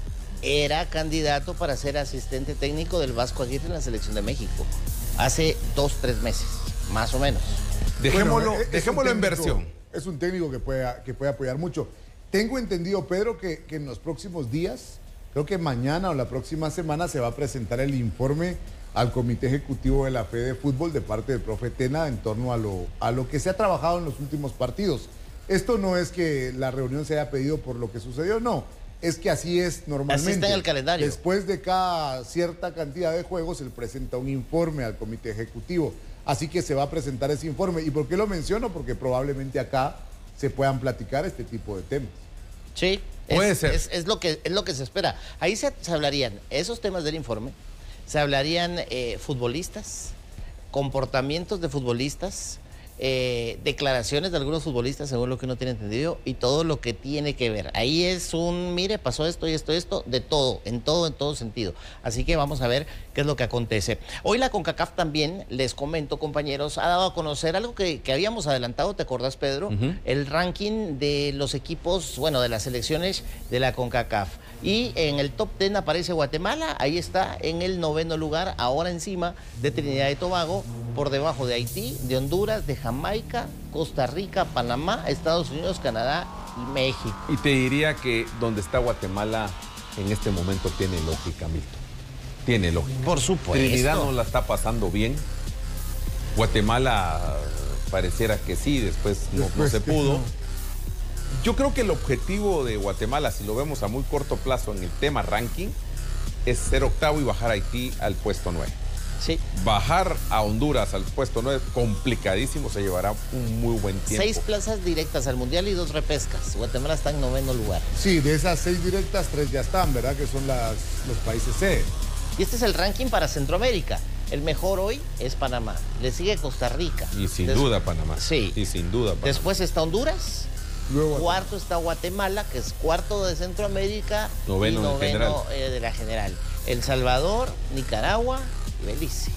era candidato para ser asistente técnico del Vasco Aguirre en la selección de México. Hace dos, tres meses, más o menos. Dejémoslo, Bueno, es- es dejémoslo un en técnico- versión. Es un técnico que puede, que puede apoyar mucho. Tengo entendido, Pedro, que, que en los próximos días, creo que mañana o la próxima semana, se va a presentar el informe al Comité Ejecutivo de la Fede Fútbol de parte del profe Tena en torno a lo, a lo que se ha trabajado en los últimos partidos. Esto no es que la reunión se haya pedido por lo que sucedió, no. Es que así es normalmente. Así está en el calendario. Después de cada cierta cantidad de juegos, él presenta un informe al Comité Ejecutivo. Así que se va a presentar ese informe. ¿Y por qué lo menciono? Porque probablemente acá se puedan platicar este tipo de temas. Sí, Puede es, ser. Es, es lo que, es lo que se espera. Ahí se, se hablarían esos temas del informe, se hablarían eh, futbolistas, comportamientos de futbolistas, eh, declaraciones de algunos futbolistas, según lo que uno tiene entendido, y todo lo que tiene que ver. Ahí es un, mire, pasó esto y esto y esto, de todo, en todo, en todo sentido. Así que vamos a ver qué es lo que acontece. Hoy la CONCACAF también, les comento, compañeros, ha dado a conocer algo que, que habíamos adelantado, ¿te acordás, Pedro? Uh-huh. El ranking de los equipos, bueno, de las selecciones de la CONCACAF. Y en el top diez aparece Guatemala, ahí está en el noveno lugar, ahora encima de Trinidad y Tobago, por debajo de Haití, de Honduras, de Jamaica, Costa Rica, Panamá, Estados Unidos, Canadá y México. Y te diría que donde está Guatemala en este momento tiene lógica, Milton. Tiene lógica. Por supuesto. Trinidad no la está pasando bien. Guatemala pareciera que sí, después no, no Después se que pudo. no. Yo creo que el objetivo de Guatemala, si lo vemos a muy corto plazo en el tema ranking, es ser octavo y bajar a Haití al puesto nueve. Sí. Bajar a Honduras al puesto nueve, complicadísimo, se llevará un muy buen tiempo. Seis plazas directas al Mundial y dos repescas. Guatemala está en noveno lugar. Sí, de esas seis directas, tres ya están, ¿verdad? Que son las, los países C. Y este es el ranking para Centroamérica. El mejor hoy es Panamá. Le sigue Costa Rica. Y sin Des- duda Panamá. Sí. Y sin duda Panamá. Después está Honduras. Luego, Cuarto está Guatemala, que es cuarto de Centroamérica. Noveno y en noveno general. eh, de la general. El Salvador, Nicaragua y Belice.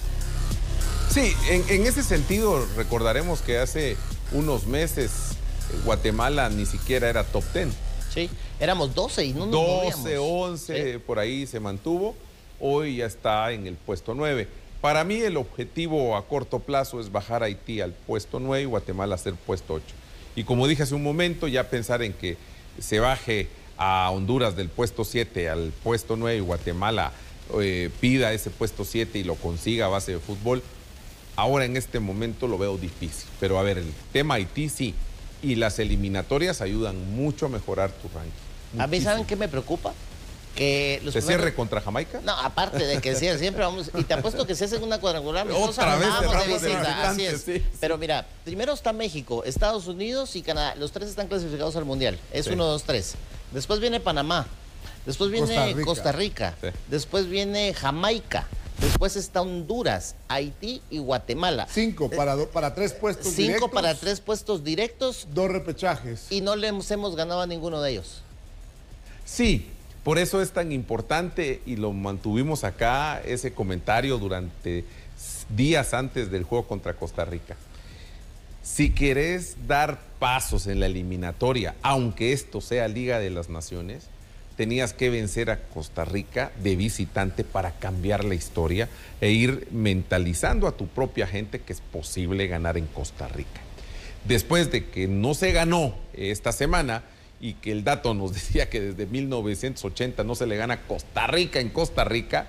Sí, en, en ese sentido recordaremos que hace unos meses eh, Guatemala ni siquiera era top diez. Sí, éramos doce y no nos doce, movíamos. once, Sí. por ahí se mantuvo. Hoy ya está en el puesto nueve. Para mí el objetivo a corto plazo es bajar a Haití al puesto nueve y Guatemala a ser puesto ocho. Y como dije hace un momento, ya pensar en que se baje a Honduras del puesto siete al puesto nueve y Guatemala eh, pida ese puesto siete y lo consiga a base de fútbol, ahora en este momento lo veo difícil. Pero a ver, el tema Haití sí. Y las eliminatorias ayudan mucho a mejorar tu ranking. A mí, ¿saben Muchísimo. qué me preocupa? Que los ¿Se primeros- cierre contra Jamaica? No, aparte de que sí, siempre vamos, y te apuesto que si hacen una cuadrangular, nosotros Otra vez vamos de cerramos de visita, así es. visitantes, sí, sí. Pero mira, primero está México, Estados Unidos y Canadá, los tres están clasificados al Mundial, es Sí. uno, dos, tres. Después viene Panamá, después viene Costa Rica. Costa Rica, Sí. después viene Jamaica, después está Honduras, Haití y Guatemala. cinco para, do- para tres puestos Cinco directos, para tres puestos directos dos repechajes. y no le hemos, hemos ganado a ninguno de ellos. Sí, por eso es tan importante y lo mantuvimos acá, ese comentario durante días antes del juego contra Costa Rica. Si querés dar pasos en la eliminatoria, aunque esto sea Liga de las Naciones, tenías que vencer a Costa Rica de visitante para cambiar la historia e ir mentalizando a tu propia gente que es posible ganar en Costa Rica. Después de que no se ganó esta semana y que el dato nos decía que desde mil novecientos ochenta no se le gana a Costa Rica en Costa Rica,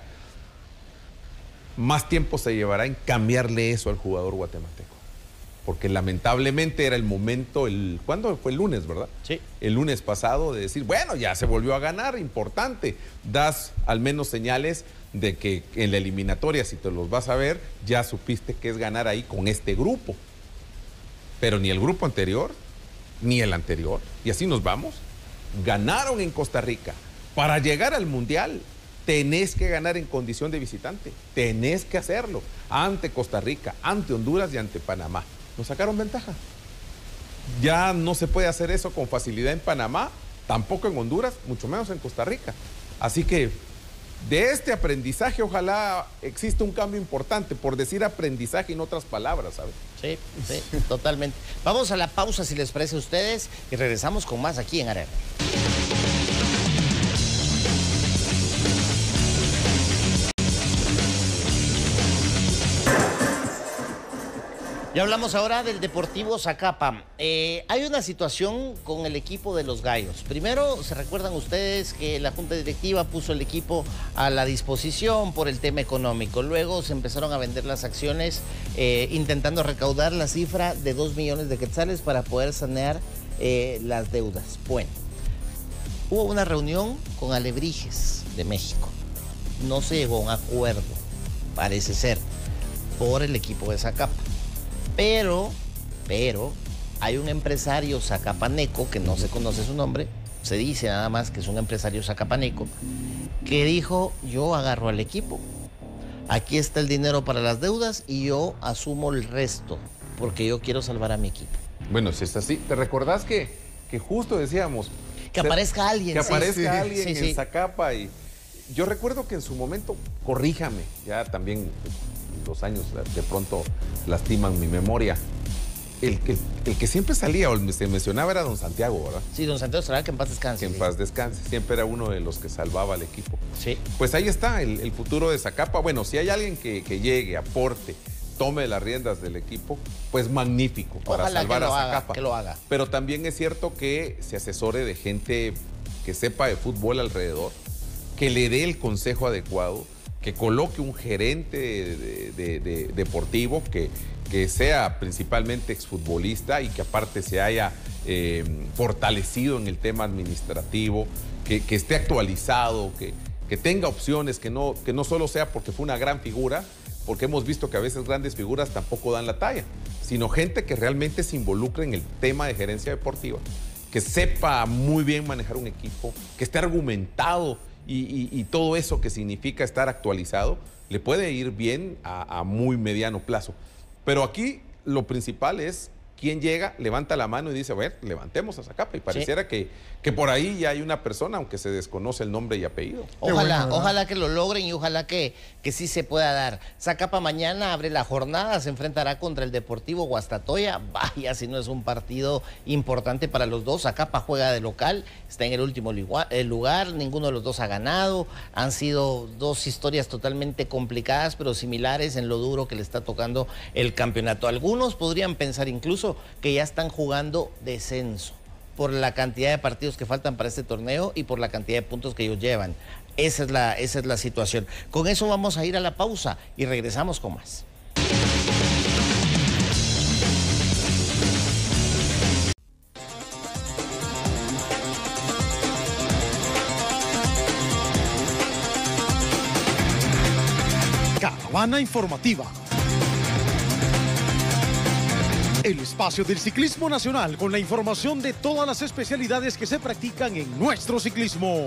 más tiempo se llevará en cambiarle eso al jugador guatemalteco. Porque lamentablemente era el momento, el ¿cuándo fue? El lunes, ¿verdad? Sí. El lunes pasado de decir, bueno, ya se volvió a ganar, importante. Das al menos señales de que en la eliminatoria, si te los vas a ver, ya supiste que es ganar ahí con este grupo. Pero ni el grupo anterior, ni el anterior, y así nos vamos, ganaron en Costa Rica. Para llegar al Mundial, tenés que ganar en condición de visitante. Tenés que hacerlo ante Costa Rica, ante Honduras y ante Panamá. Nos sacaron ventaja. Ya no se puede hacer eso con facilidad en Panamá, tampoco en Honduras, mucho menos en Costa Rica. Así que de este aprendizaje ojalá exista un cambio importante, por decir aprendizaje en otras palabras, ¿sabes? Sí, sí, totalmente. Vamos a la pausa, si les parece a ustedes, y regresamos con más aquí en Arena. Y hablamos ahora del Deportivo Zacapa. Eh, hay una situación con el equipo de los Gallos. Primero, se recuerdan ustedes que la Junta Directiva puso el equipo a la disposición por el tema económico. Luego se empezaron a vender las acciones eh, intentando recaudar la cifra de dos millones de quetzales para poder sanear eh, las deudas. Bueno, hubo una reunión con Alebrijes de México. No se llegó a un acuerdo, parece ser, por el equipo de Zacapa. Pero, pero, hay un empresario zacapaneco, que no se conoce su nombre, se dice nada más que es un empresario zacapaneco, que dijo, yo agarro al equipo, aquí está el dinero para las deudas y yo asumo el resto, porque yo quiero salvar a mi equipo. Bueno, si es así, ¿te recordás que, que justo decíamos... Que aparezca alguien. Que sí, aparezca sí, alguien sí, en sí. Zacapa y... Yo recuerdo que en su momento, corríjame, ya también... los años de pronto lastiman mi memoria. El que, el que siempre salía o se mencionaba era don Santiago, ¿verdad? Sí, don Santiago Estrada, que en paz descanse. Que en sí. paz descanse. Siempre era uno de los que salvaba al equipo. Sí. Pues ahí está el, el futuro de Zacapa. Bueno, si hay alguien que, que llegue, aporte, tome las riendas del equipo, pues magnífico para Ojalá salvar que lo a haga, Zacapa. que lo haga. Pero también es cierto que se asesore de gente que sepa de fútbol alrededor, que le dé el consejo adecuado, que coloque un gerente de, de, de, deportivo que, que sea principalmente exfutbolista y que aparte se haya eh, fortalecido en el tema administrativo, que, que esté actualizado, que, que tenga opciones, que no, que no solo sea porque fue una gran figura, porque hemos visto que a veces grandes figuras tampoco dan la talla, sino gente que realmente se involucre en el tema de gerencia deportiva, que sepa muy bien manejar un equipo, que esté argumentado. Y, y, y todo eso que significa estar actualizado le puede ir bien a, a muy mediano plazo. Pero aquí lo principal es quién llega, levanta la mano y dice, a ver, levantemos a Zacapa. Y pareciera sí. que, que por ahí ya hay una persona, aunque se desconoce el nombre y apellido. Ojalá, bueno, ojalá que lo logren y ojalá que, que sí se pueda dar. Zacapa mañana abre la jornada, se enfrentará contra el Deportivo Guastatoya. Vaya, si no es un partido importante para los dos. Zacapa juega de local, está en el último lugar, ninguno de los dos ha ganado. Han sido dos historias totalmente complicadas, pero similares en lo duro que le está tocando el campeonato. Algunos podrían pensar incluso que ya están jugando descenso por la cantidad de partidos que faltan para este torneo y por la cantidad de puntos que ellos llevan. Esa es la, esa es la situación. Con eso vamos a ir a la pausa y regresamos con más. Caravana informativa. El espacio del ciclismo nacional con la información de todas las especialidades que se practican en nuestro ciclismo.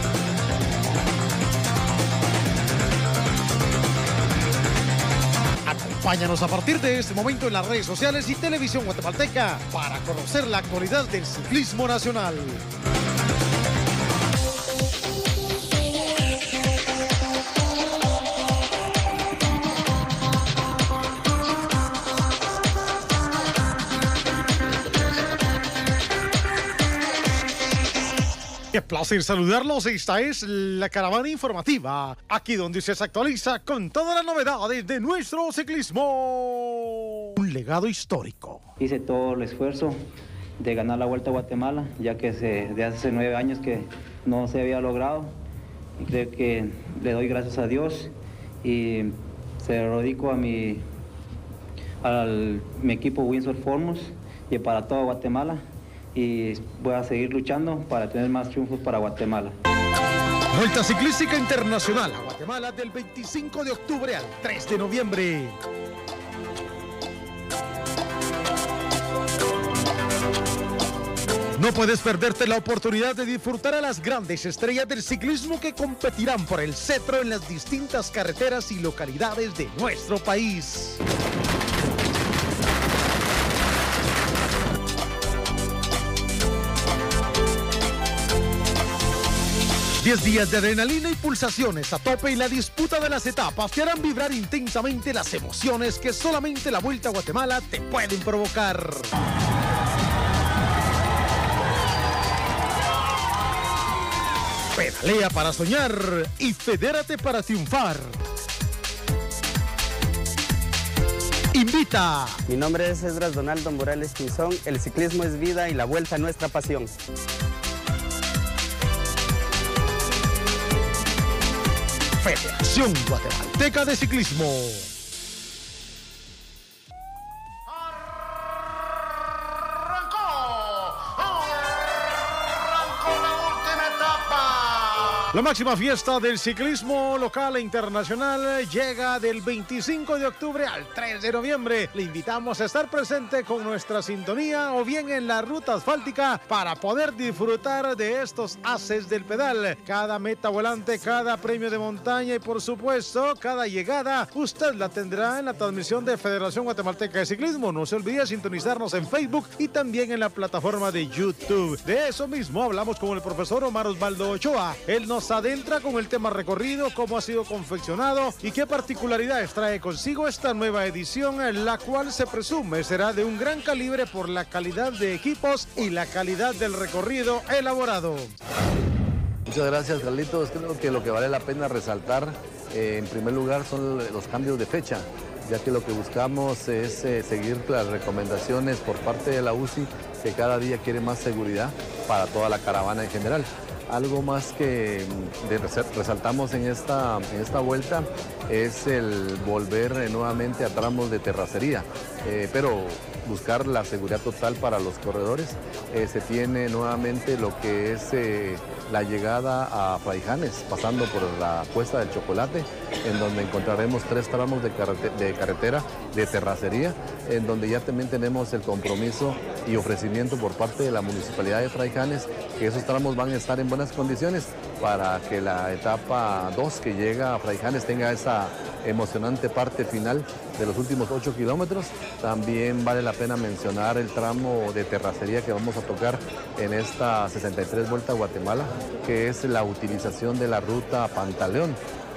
Acompáñanos a partir de este momento en las redes sociales y televisión guatemalteca para conocer la actualidad del ciclismo nacional. Qué placer saludarlos. Esta es la caravana informativa, aquí donde se actualiza con todas las novedades de nuestro ciclismo. Un legado histórico. Hice todo el esfuerzo de ganar la Vuelta a Guatemala, ya que desde hace nueve años que no se había logrado. Creo que le doy gracias a Dios y se lo dedico a mi, al, mi equipo Windsor Formos y para toda Guatemala. Y voy a seguir luchando para tener más triunfos para Guatemala. Vuelta Ciclística Internacional a Guatemala del veinticinco de octubre al tres de noviembre. No puedes perderte la oportunidad de disfrutar a las grandes estrellas del ciclismo que competirán por el cetro en las distintas carreteras y localidades de nuestro país. Diez días de adrenalina y pulsaciones a tope y la disputa de las etapas te harán vibrar intensamente las emociones que solamente la Vuelta a Guatemala te pueden provocar. Pedalea para soñar y fedérate para triunfar. Invita. Mi nombre es Esdras Donaldo Morales Pinzón. El ciclismo es vida y la Vuelta nuestra pasión. Federación Guatemalteca de Ciclismo. La máxima fiesta del ciclismo local e internacional llega del veinticinco de octubre al tres de noviembre. Le invitamos a estar presente con nuestra sintonía o bien en la ruta asfáltica para poder disfrutar de estos haces del pedal. Cada meta volante, cada premio de montaña y por supuesto cada llegada, usted la tendrá en la transmisión de Federación Guatemalteca de Ciclismo. No se olvide sintonizarnos en Facebook y también en la plataforma de YouTube. De eso mismo hablamos con el profesor Omar Osvaldo Ochoa. Él nos adentra con el tema recorrido, cómo ha sido confeccionado y qué particularidades trae consigo esta nueva edición, la cual se presume será de un gran calibre por la calidad de equipos y la calidad del recorrido elaborado. Muchas gracias, Carlitos. Creo que lo que vale la pena resaltar, eh, en primer lugar, son los cambios de fecha, ya que lo que buscamos es eh, seguir las recomendaciones por parte de la U C I, que cada día quiere más seguridad para toda la caravana en general. Algo más que de resaltamos en esta, en esta vuelta es el volver nuevamente a tramos de terracería, eh, pero buscar la seguridad total para los corredores. Eh, se tiene nuevamente lo que es eh, la llegada a Fraijanes, pasando por la Cuesta del Chocolate, en donde encontraremos tres tramos de, carrete de carretera de terracería, en donde ya también tenemos el compromiso y ofrecimiento por parte de la Municipalidad de Fraijanes, que esos tramos van a estar en buenas condiciones para que la etapa dos que llega a Fraijanes tenga esa emocionante parte final de los últimos ocho kilómetros. También vale la pena mencionar el tramo de terracería que vamos a tocar en esta sesenta y tres Vuelta a Guatemala, que es la utilización de la ruta Pantaleón,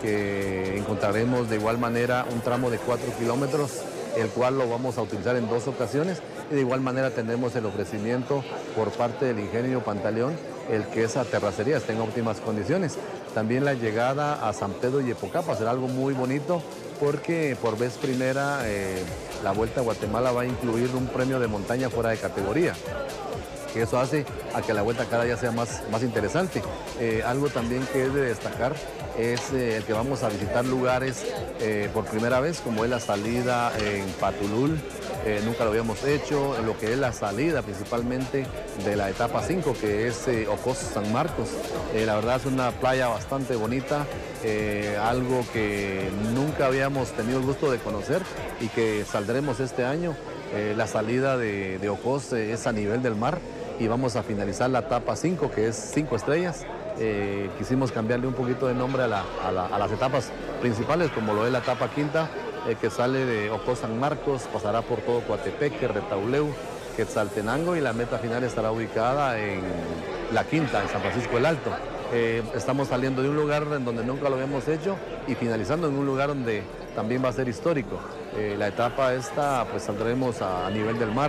que encontraremos de igual manera un tramo de cuatro kilómetros, el cual lo vamos a utilizar en dos ocasiones, y de igual manera tendremos el ofrecimiento por parte del Ingenio Pantaleón, el que esa terracería esté en óptimas condiciones. También la llegada a San Pedro y Epocapa será algo muy bonito, porque por vez primera eh, la Vuelta a Guatemala va a incluir un premio de montaña fuera de categoría, que eso hace a que la vuelta cada día sea más, más interesante. Eh, algo también que es de destacar es eh, el que vamos a visitar lugares eh, por primera vez, como es la salida en Patulul, eh, nunca lo habíamos hecho, lo que es la salida principalmente de la etapa cinco, que es eh, Ocos San Marcos. Eh, la verdad es una playa bastante bonita, eh, algo que nunca habíamos tenido el gusto de conocer y que saldremos este año. Eh, la salida de, de Ocos eh, es a nivel del mar, y vamos a finalizar la etapa cinco, que es cinco estrellas. Eh, quisimos cambiarle un poquito de nombre a, la, a, la, a las etapas principales, como lo es la etapa quinta, eh, que sale de Ocos San Marcos, pasará por todo Coatepeque, Retauleu, Quetzaltenango, y la meta final estará ubicada en la quinta, en San Francisco el Alto. Eh, estamos saliendo de un lugar en donde nunca lo habíamos hecho y finalizando en un lugar donde también va a ser histórico. Eh, la etapa esta, pues saldremos a, a nivel del mar,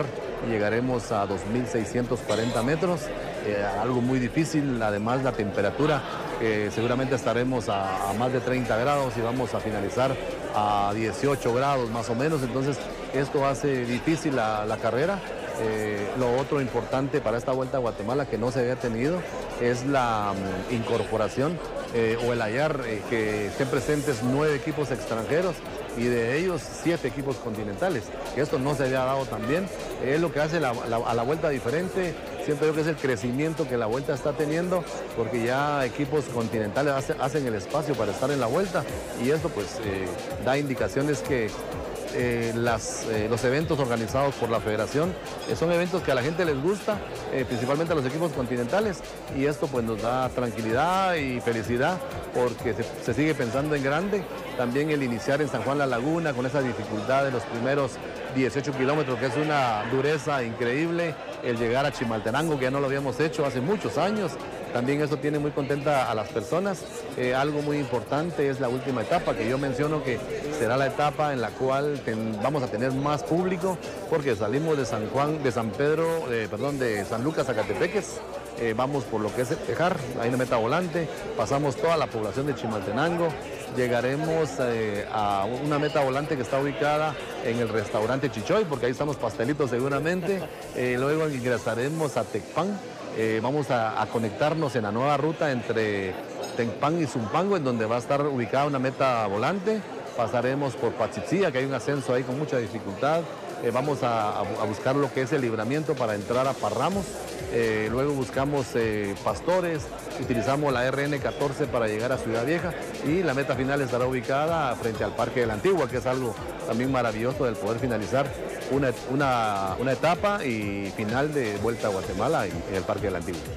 y llegaremos a dos mil seiscientos cuarenta metros, eh, algo muy difícil, además la temperatura, eh, seguramente estaremos a, a más de treinta grados y vamos a finalizar a dieciocho grados más o menos, entonces esto hace difícil la, la carrera. Eh, lo otro importante para esta Vuelta a Guatemala que no se había tenido es la um, incorporación eh, o el hallar eh, que estén presentes nueve equipos extranjeros y de ellos siete equipos continentales, que esto no se había dado también, es lo que hace la, la, a la Vuelta diferente. Siento yo que es el crecimiento que la Vuelta está teniendo, porque ya equipos continentales hace, hacen el espacio para estar en la Vuelta y esto pues eh, da indicaciones que Eh, las, eh, los eventos organizados por la federación eh, son eventos que a la gente les gusta, eh, principalmente a los equipos continentales, y esto pues nos da tranquilidad y felicidad porque se, se sigue pensando en grande. También el iniciar en San Juan La Laguna con esa dificultad de los primeros dieciocho kilómetros, que es una dureza increíble, el llegar a Chimaltenango, que ya no lo habíamos hecho hace muchos años. También eso tiene muy contenta a las personas. Eh, algo muy importante es la última etapa, que yo menciono que será la etapa en la cual ten, vamos a tener más público, porque salimos de San Juan, de San Pedro, eh, perdón, de San Lucas a Catepeques, eh, vamos por lo que es el Tejar, hay una meta volante, pasamos toda la población de Chimaltenango, llegaremos eh, a una meta volante que está ubicada en el restaurante Chichoy, porque ahí están los pastelitos seguramente, eh, luego ingresaremos a Tecpan. Eh, vamos a, a conectarnos en la nueva ruta entre Tecpan y Zumpango, en donde va a estar ubicada una meta volante. Pasaremos por Pachitzía, que hay un ascenso ahí con mucha dificultad. Eh, vamos a, a buscar lo que es el libramiento para entrar a Parramos. Eh, luego buscamos eh, Pastores, utilizamos la R N catorce para llegar a Ciudad Vieja y la meta final estará ubicada frente al Parque de la Antigua, que es algo también maravilloso del poder finalizar una, una, una etapa y final de Vuelta a Guatemala en, en el Parque de la Antigua.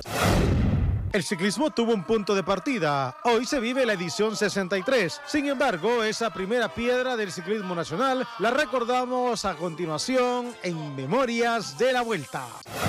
El ciclismo tuvo un punto de partida. Hoy se vive la edición sesenta y tres. Sin embargo, esa primera piedra del ciclismo nacional la recordamos a continuación en Memorias de la Vuelta.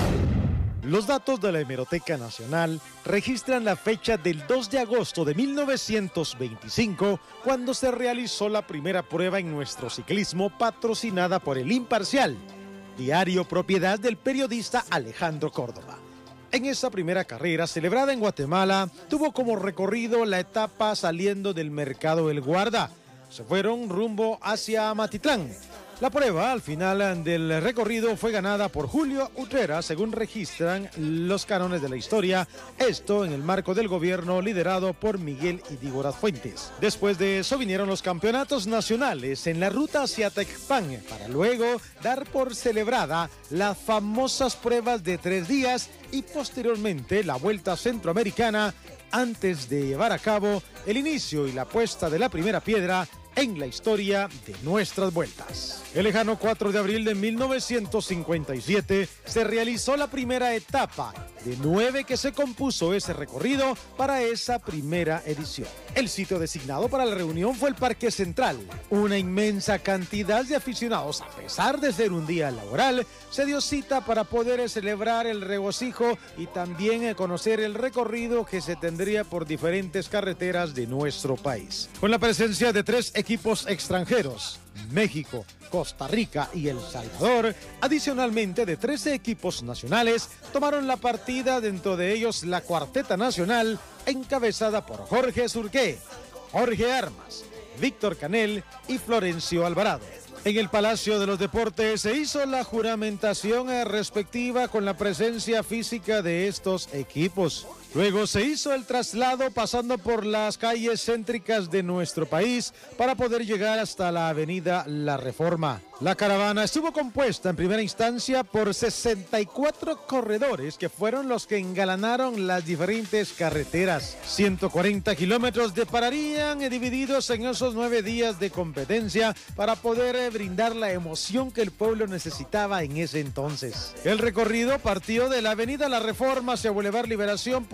Los datos de la Hemeroteca Nacional registran la fecha del dos de agosto de mil novecientos veinticinco, cuando se realizó la primera prueba en nuestro ciclismo patrocinada por El Imparcial, diario propiedad del periodista Alejandro Córdoba. En esa primera carrera, celebrada en Guatemala, tuvo como recorrido la etapa saliendo del Mercado El Guarda. Se fueron rumbo hacia Matitlán. La prueba al final del recorrido fue ganada por Julio Utrera, según registran los cánones de la historia, esto en el marco del gobierno liderado por Miguel Idígoras Fuentes. Después de eso vinieron los campeonatos nacionales en la ruta hacia Tecpan, para luego dar por celebrada las famosas pruebas de tres días y posteriormente la Vuelta Centroamericana, antes de llevar a cabo el inicio y la puesta de la primera piedra en la historia de nuestras vueltas. El lejano cuatro de abril de mil novecientos cincuenta y siete se realizó la primera etapa de nueve que se compuso ese recorrido para esa primera edición. El sitio designado para la reunión fue el Parque Central. Una inmensa cantidad de aficionados, a pesar de ser un día laboral, se dio cita para poder celebrar el regocijo y también conocer el recorrido que se tendría por diferentes carreteras de nuestro país. Con la presencia de tres equipos extranjeros, México, Costa Rica y El Salvador, adicionalmente de trece equipos nacionales, tomaron la partida, dentro de ellos la cuarteta nacional, encabezada por Jorge Surqué, Jorge Armas, Víctor Canel y Florencio Alvarado. En el Palacio de los Deportes se hizo la juramentación respectiva con la presencia física de estos equipos. Luego se hizo el traslado pasando por las calles céntricas de nuestro país para poder llegar hasta la avenida La Reforma. La caravana estuvo compuesta en primera instancia por sesenta y cuatro corredores que fueron los que engalanaron las diferentes carreteras. ciento cuarenta kilómetros depararían divididos en esos nueve días de competencia para poder brindar la emoción que el pueblo necesitaba en ese entonces. El recorrido partió de la avenida La Reforma hacia Boulevard Liberación por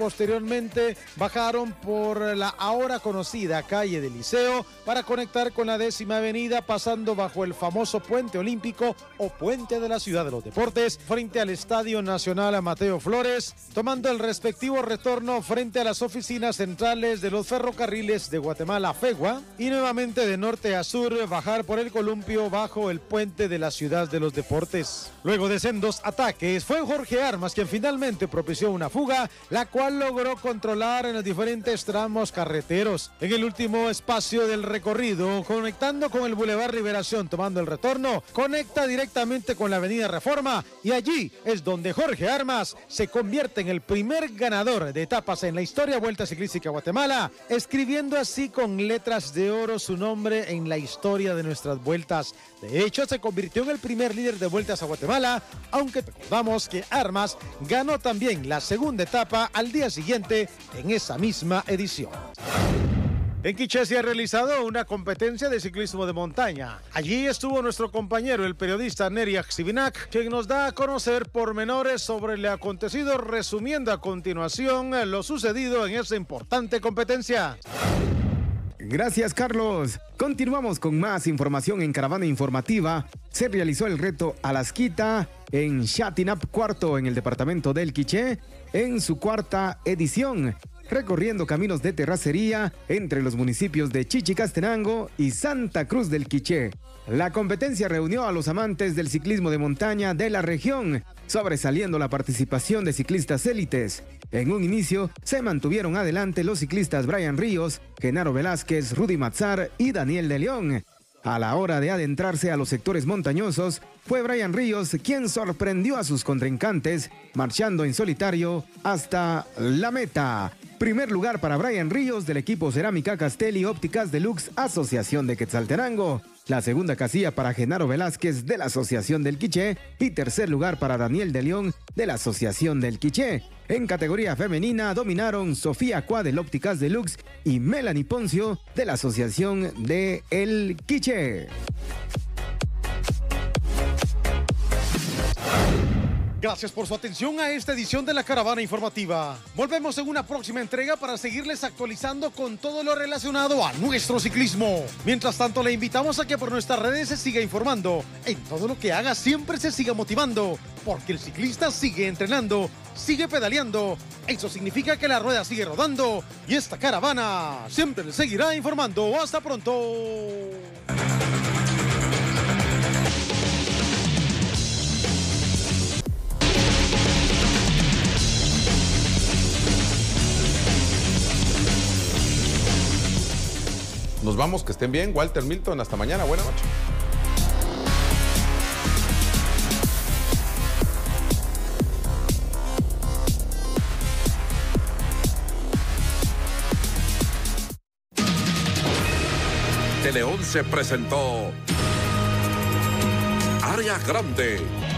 posteriormente bajaron por la ahora conocida calle del Liceo para conectar con la décima avenida, pasando bajo el famoso Puente Olímpico o Puente de la Ciudad de los Deportes, frente al Estadio Nacional Mateo Flores, tomando el respectivo retorno frente a las oficinas centrales de los ferrocarriles de Guatemala, FEGUA, y nuevamente de norte a sur bajar por el columpio bajo el Puente de la Ciudad de los Deportes. Luego de sendos ataques, fue Jorge Armas quien finalmente propició una fuga, la cual logró controlar en los diferentes tramos carreteros. En el último espacio del recorrido, conectando con el Boulevard Liberación, tomando el retorno, conecta directamente con la Avenida Reforma, y allí es donde Jorge Armas se convierte en el primer ganador de etapas en la historia Vuelta Ciclística Guatemala, escribiendo así con letras de oro su nombre en la historia de nuestras vueltas. De hecho, se convirtió en el primer líder de vueltas a Guatemala, aunque recordamos que Armas ganó también la segunda etapa al día siguiente en esa misma edición. En Quiché se ha realizado una competencia de ciclismo de montaña. Allí estuvo nuestro compañero, el periodista Neri Axibinac, quien nos da a conocer pormenores sobre lo acontecido, resumiendo a continuación lo sucedido en esa importante competencia. Gracias, Carlos. Continuamos con más información en Caravana Informativa. Se realizó el reto Alasquita en Chatinap Cuarto, en el departamento del Quiché, en su cuarta edición, recorriendo caminos de terracería entre los municipios de Chichicastenango y Santa Cruz del Quiché. La competencia reunió a los amantes del ciclismo de montaña de la región, sobresaliendo la participación de ciclistas élites. En un inicio se mantuvieron adelante los ciclistas Brian Ríos, Genaro Velázquez, Rudy Matzar y Daniel de León. A la hora de adentrarse a los sectores montañosos, fue Brian Ríos quien sorprendió a sus contrincantes, marchando en solitario hasta la meta. Primer lugar para Brian Ríos del equipo Cerámica Castelli Ópticas Deluxe Asociación de Quetzaltenango. La segunda casilla para Genaro Velázquez de la Asociación del Quiché y tercer lugar para Daniel de León de la Asociación del Quiché. En categoría femenina dominaron Sofía Cuá del Ópticas Deluxe y Melanie Poncio de la Asociación de El Quiché. Gracias por su atención a esta edición de la Caravana Informativa. Volvemos en una próxima entrega para seguirles actualizando con todo lo relacionado a nuestro ciclismo. Mientras tanto, le invitamos a que por nuestras redes se siga informando. En todo lo que haga siempre se siga motivando, porque el ciclista sigue entrenando, sigue pedaleando. Eso significa que la rueda sigue rodando y esta caravana siempre le seguirá informando. Hasta pronto. Nos vamos, que estén bien. Walter, Milton, hasta mañana. Buenas noches. Tele once presentó Área Grande